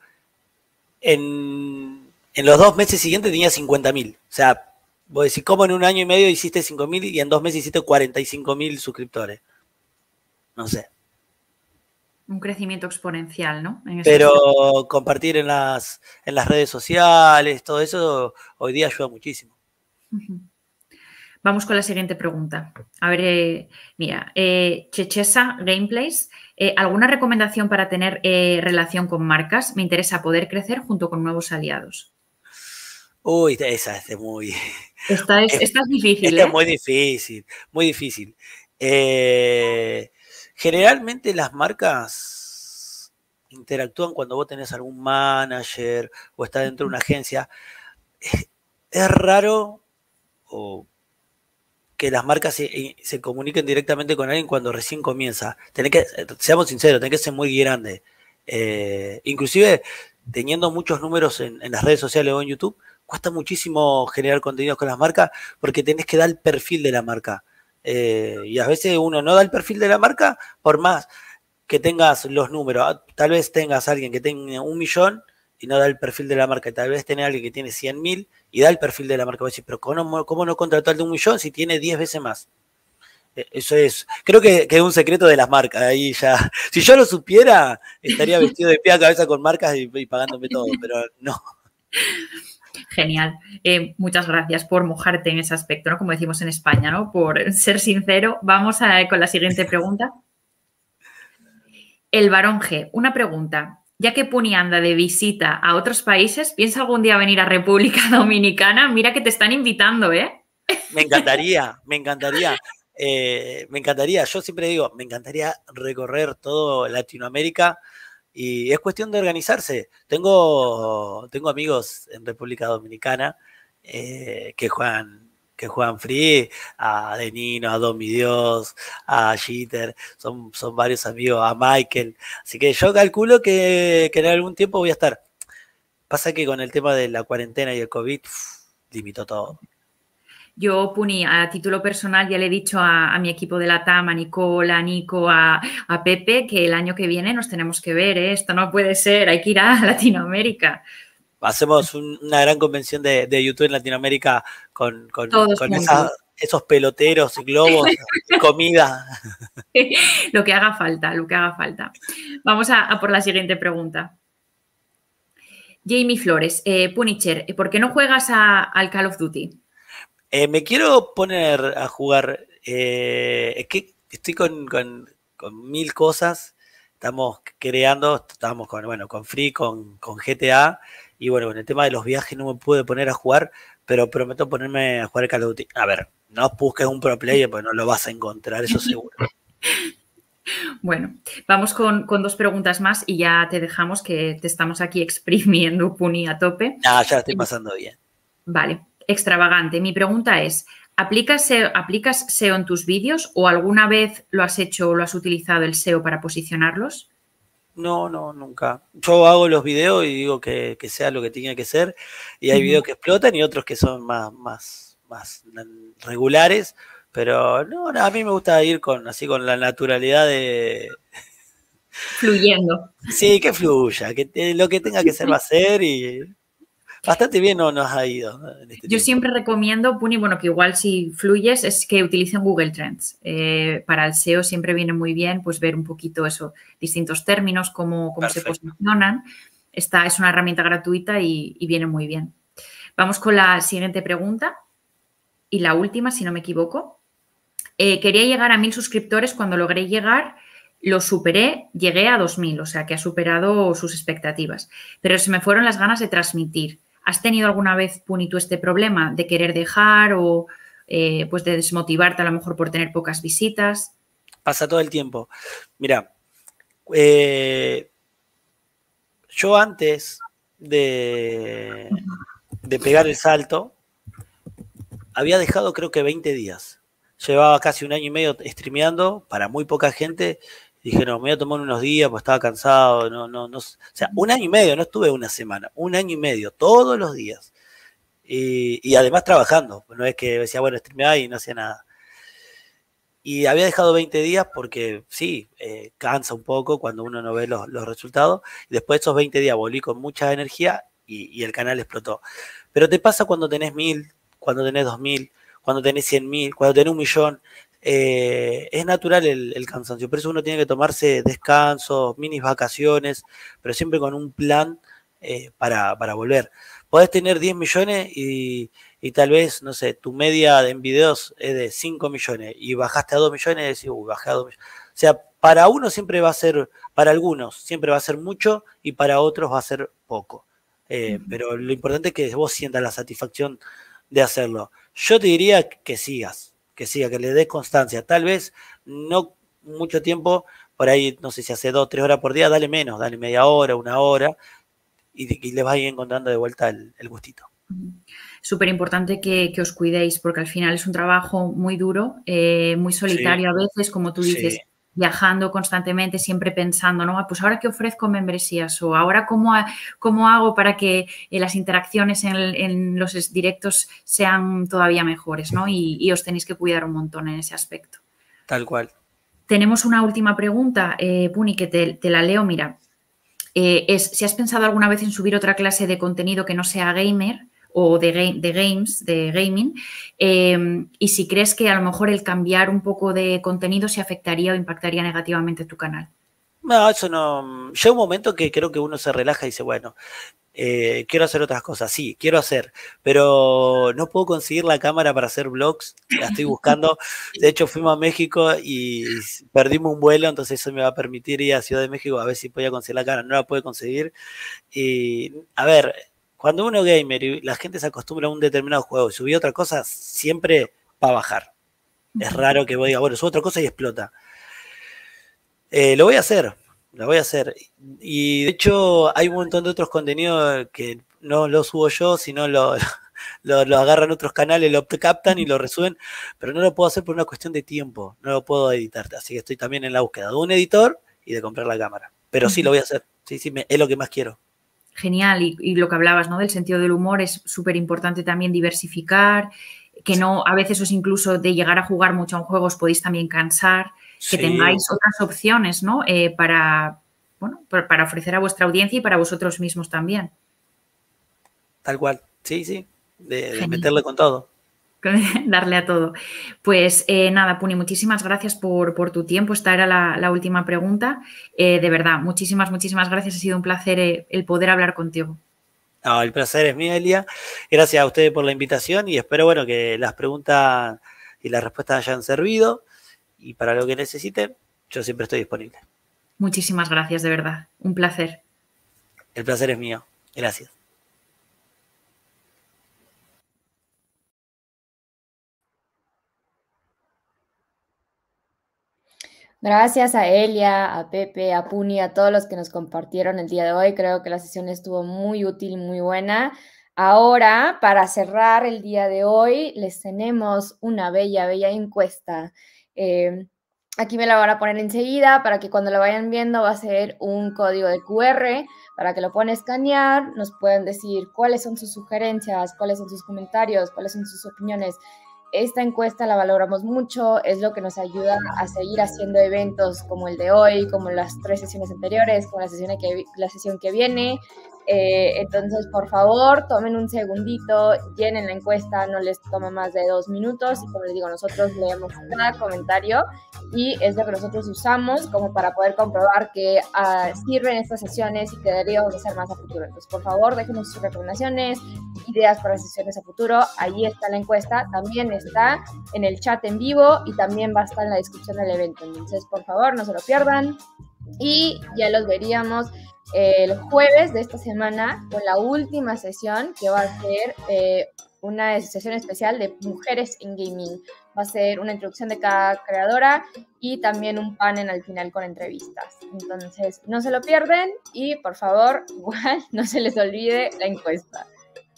En, en los dos meses siguientes tenía cincuenta mil. O sea, vos decís, ¿cómo en un año y medio hiciste cinco mil y en dos meses hiciste cuarenta y cinco mil suscriptores? No sé. Un crecimiento exponencial, ¿no? En Pero aspecto. Compartir en las, en las redes sociales, todo eso, hoy día ayuda muchísimo. Uh-huh. Vamos con la siguiente pregunta. A ver, eh, mira, eh, Chechesa Gameplays, eh, ¿alguna recomendación para tener eh, relación con marcas? Me interesa poder crecer junto con nuevos aliados. Uy, esa es muy... Esta es, esta es difícil, esta ¿eh? es muy difícil, muy difícil. Eh, generalmente las marcas interactúan cuando vos tenés algún manager o estás dentro de una agencia. Es, es raro o que las marcas se, se comuniquen directamente con alguien cuando recién comienza. Tenés que, seamos sinceros, tenés que ser muy grande. Eh, inclusive, teniendo muchos números en, en las redes sociales o en YouTube, cuesta muchísimo generar contenidos con las marcas porque tenés que dar el perfil de la marca. Eh, y a veces uno no da el perfil de la marca, por más que tengas los números. Tal vez tengas a alguien que tenga un millón y no da el perfil de la marca. Tal vez tenga a alguien que tiene cien mil y da el perfil de la marca. Vos decís, pero ¿cómo, cómo no contrató al de un millón si tiene diez veces más? Eso es, creo que, que es un secreto de las marcas. Ahí ya, si yo lo supiera, estaría vestido de pie a cabeza con marcas y, y pagándome todo, pero no. Genial. Eh, muchas gracias por mojarte en ese aspecto, ¿no? Como decimos en España, ¿no? Por ser sincero. Vamos a, con la siguiente pregunta. El Barón G, una pregunta. Ya que Puni anda de visita a otros países, ¿piensa algún día venir a República Dominicana? Mira que te están invitando, ¿eh? Me encantaría, me encantaría. Eh, me encantaría, yo siempre digo, me encantaría recorrer todo Latinoamérica y es cuestión de organizarse. Tengo, tengo amigos en República Dominicana eh, que juegan que juegan free, a Denino, a Don Mi Dios, a Jeter, son, son varios amigos, a Michael. Así que yo calculo que, que en algún tiempo voy a estar. Pasa que con el tema de la cuarentena y el COVID, uff, limitó todo. Yo, Puni, a título personal ya le he dicho a, a mi equipo de la T A M, a Nicola, a Nico, a, a Pepe, que el año que viene nos tenemos que ver, ¿eh? Esto no puede ser, hay que ir a Latinoamérica. Hacemos un, una gran convención de, de YouTube en Latinoamérica con, con, con esa, esos peloteros, globos, comida. Lo que haga falta, lo que haga falta. Vamos a, a por la siguiente pregunta. Jamie Flores, eh, Punisher, ¿por qué no juegas a, al Call of Duty? Eh, me quiero poner a jugar. Eh, es que estoy con, con, con mil cosas. Estamos creando, estamos con, bueno, con Free, con, con G T A. Y bueno, con el tema de los viajes no me pude poner a jugar, pero prometo ponerme a jugar el Call of Duty. A ver, no busques un pro player, porque no lo vas a encontrar, eso seguro. Bueno, vamos con, con dos preguntas más y ya te dejamos, que te estamos aquí exprimiendo, Puni, a tope. Ah, ya la estoy pasando bien. Vale, extravagante. Mi pregunta es, ¿aplicas S E O, ¿aplicas S E O en tus vídeos o alguna vez lo has hecho o lo has utilizado el S E O para posicionarlos? No, no, nunca. Yo hago los videos y digo que, que sea lo que tenga que ser. Y hay uh-huh. videos que explotan y otros que son más, más, más regulares. Pero no, no, a mí me gusta ir con así con la naturalidad de... Fluyendo. Sí, que fluya, que te, lo que tenga que ser va a ser y... Bastante bien no nos ha ido. En este Yo tiempo. siempre recomiendo, Puni, bueno, que igual si fluyes, es que utilicen Google Trends. Eh, para el S E O siempre viene muy bien pues ver un poquito eso, distintos términos, cómo, cómo se posicionan. Esta es una herramienta gratuita y, y viene muy bien. Vamos con la siguiente pregunta y la última, si no me equivoco. Eh, quería llegar a mil suscriptores. Cuando logré llegar, lo superé, llegué a dos mil, o sea que ha superado sus expectativas. Pero se me fueron las ganas de transmitir. ¿Has tenido alguna vez, Puni, tú este problema de querer dejar o, eh, pues de desmotivarte a lo mejor por tener pocas visitas? Pasa todo el tiempo. Mira, eh, yo antes de, de pegar el salto, había dejado creo que veinte días. Llevaba casi un año y medio streameando para muy poca gente. Dije, no, me voy a tomar unos días, pues estaba cansado. No, no, no. O sea, un año y medio, no estuve una semana, un año y medio, todos los días. Y, y además trabajando. No es que decía, bueno, streameaba y no hacía nada. Y había dejado veinte días porque sí, eh, cansa un poco cuando uno no ve los, los resultados. Y después de esos veinte días volví con mucha energía y, y el canal explotó. Pero te pasa cuando tenés mil, cuando tenés dos mil, cuando tenés cien mil, cuando tenés un millón. Eh, es natural el, el cansancio. Por eso uno tiene que tomarse descansos, mini vacaciones, pero siempre con un plan eh, para, para volver. Podés tener diez millones y, y tal vez, no sé, tu media en videos es de cinco millones y bajaste a dos millones y decís, uy, bajé a dos millones. O sea, para uno siempre va a ser, para algunos siempre va a ser mucho y para otros va a ser poco. Eh, uh-huh. Pero lo importante es que vos sientas la satisfacción de hacerlo. Yo te diría que sigas, que sigas, que le des constancia. Tal vez no mucho tiempo, por ahí, no sé si hace dos, tres horas por día, dale menos, dale media hora, una hora, y, y les vas a ir encontrando de vuelta el, el gustito. Súper importante que, que os cuidéis, porque al final es un trabajo muy duro, eh, muy solitario sí. A veces, como tú dices, sí. Viajando constantemente, siempre pensando, ¿no? Pues ahora que ofrezco membresías o ahora cómo, cómo hago para que las interacciones en, en los directos sean todavía mejores, ¿no? Y, y os tenéis que cuidar un montón en ese aspecto. Tal cual. Tenemos una última pregunta, eh, Puni, que te, te la leo, mira. Eh, es, si has pensado alguna vez en subir otra clase de contenido que no sea gamer o de, game, de games, de gaming, eh, y si crees que a lo mejor el cambiar un poco de contenido se afectaría o impactaría negativamente tu canal. No, eso no. Llega un momento que creo que uno se relaja y dice, bueno, eh, quiero hacer otras cosas, sí, quiero hacer, pero no puedo conseguir la cámara para hacer vlogs, la estoy buscando. De hecho, fuimos a México y perdimos un vuelo, entonces eso me va a permitir ir a Ciudad de México a ver si podía conseguir la cámara. No la puedo conseguir. Y, a ver, cuando uno es gamer y la gente se acostumbra a un determinado juego y subir otra cosa, siempre va a bajar. Es raro que vos digas, bueno, subo otra cosa y explota. Eh, lo voy a hacer, lo voy a hacer. Y de hecho hay un montón de otros contenidos que no los subo yo, sino lo, lo, lo agarran otros canales, lo captan y lo resuben, pero no lo puedo hacer por una cuestión de tiempo, no lo puedo editar. Así que estoy también en la búsqueda de un editor y de comprar la cámara. Pero sí, lo voy a hacer, sí, sí, me, es lo que más quiero. Genial, y, y lo que hablabas, ¿no? Del sentido del humor, es súper importante también diversificar, que no, a veces os incluso de llegar a jugar mucho a un juego os podéis también cansar, que sí. Tengáis otras opciones, ¿no? Eh, para, bueno, para ofrecer a vuestra audiencia y para vosotros mismos también. Tal cual, sí, sí, de, de meterle con todo. Darle a todo. Pues eh, nada, Puni, muchísimas gracias por, por tu tiempo. Esta era la, la última pregunta. Eh, de verdad, muchísimas, muchísimas gracias. Ha sido un placer eh, el poder hablar contigo. No, el placer es mío, Elia. Gracias a ustedes por la invitación y espero, bueno, que las preguntas y las respuestas hayan servido. Y para lo que necesiten, yo siempre estoy disponible. Muchísimas gracias, de verdad. Un placer. El placer es mío. Gracias. Gracias a Elia, a Pepe, a Puni, a todos los que nos compartieron el día de hoy. Creo que la sesión estuvo muy útil, muy buena. Ahora, para cerrar el día de hoy, les tenemos una bella, bella encuesta. Eh, aquí me la van a poner enseguida para que cuando la vayan viendo va a ser un código de Q R para que lo puedan escanear, nos pueden decir cuáles son sus sugerencias, cuáles son sus comentarios, cuáles son sus opiniones. Esta encuesta la valoramos mucho, es lo que nos ayuda a seguir haciendo eventos como el de hoy, como las tres sesiones anteriores, como la sesión que, la sesión que viene. Eh, entonces, por favor, tomen un segundito, llenen la encuesta, no les toma más de dos minutos y como les digo, nosotros leemos cada comentario y es lo que nosotros usamos como para poder comprobar que uh, sirven estas sesiones y que deberíamos hacer más a futuro. Entonces, por favor, déjenos sus recomendaciones, ideas para sesiones a futuro. Ahí está la encuesta, también está en el chat en vivo y también va a estar en la descripción del evento. Entonces, por favor, no se lo pierdan y ya los veríamos el jueves de esta semana con la última sesión que va a ser eh, una sesión especial de mujeres en gaming. Va a ser una introducción de cada creadora y también un panel al final con entrevistas. Entonces, no se lo pierden y, por favor, igual no se les olvide la encuesta.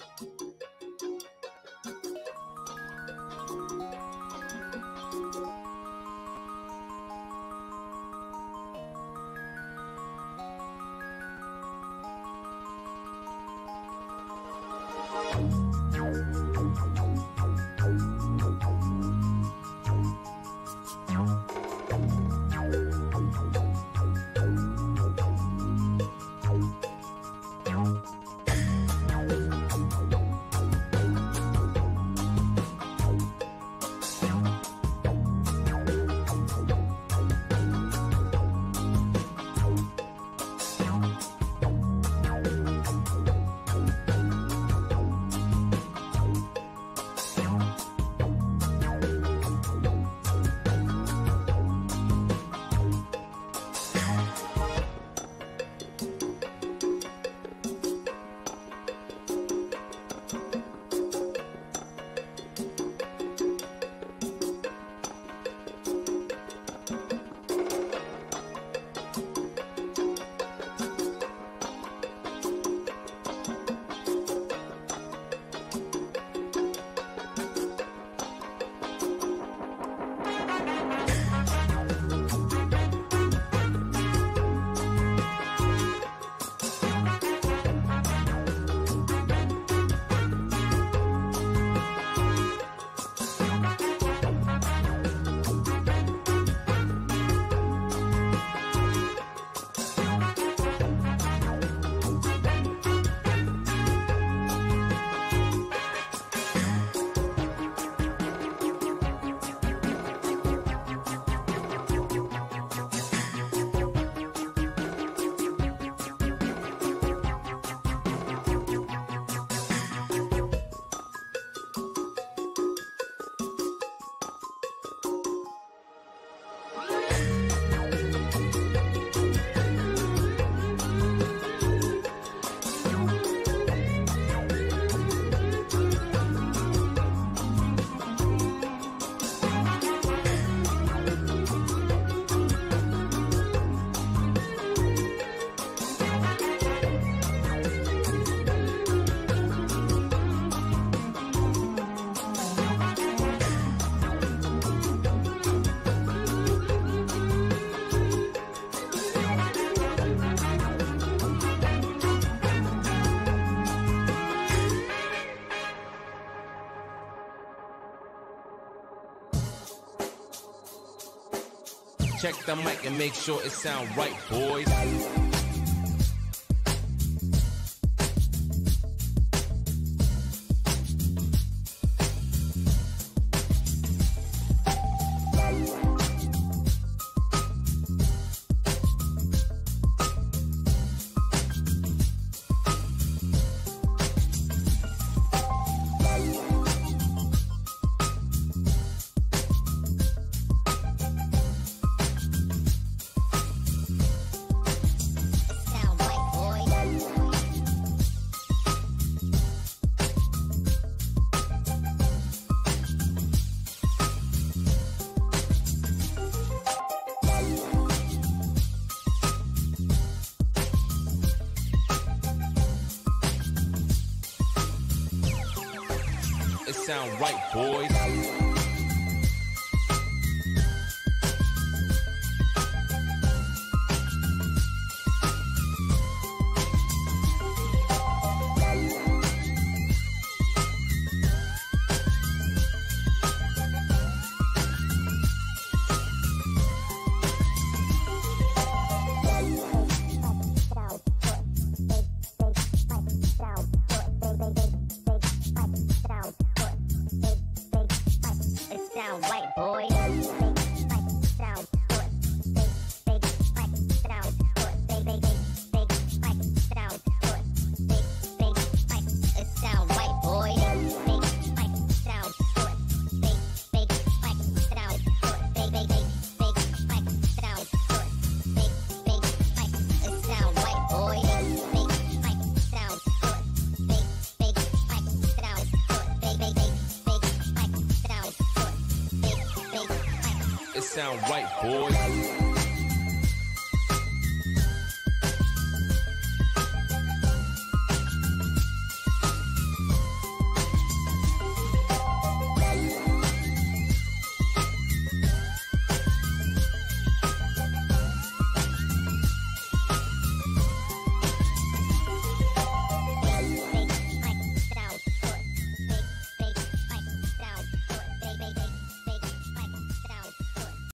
Check the mic and make sure it sound right, boys. It sound right, boys. sound right, boys.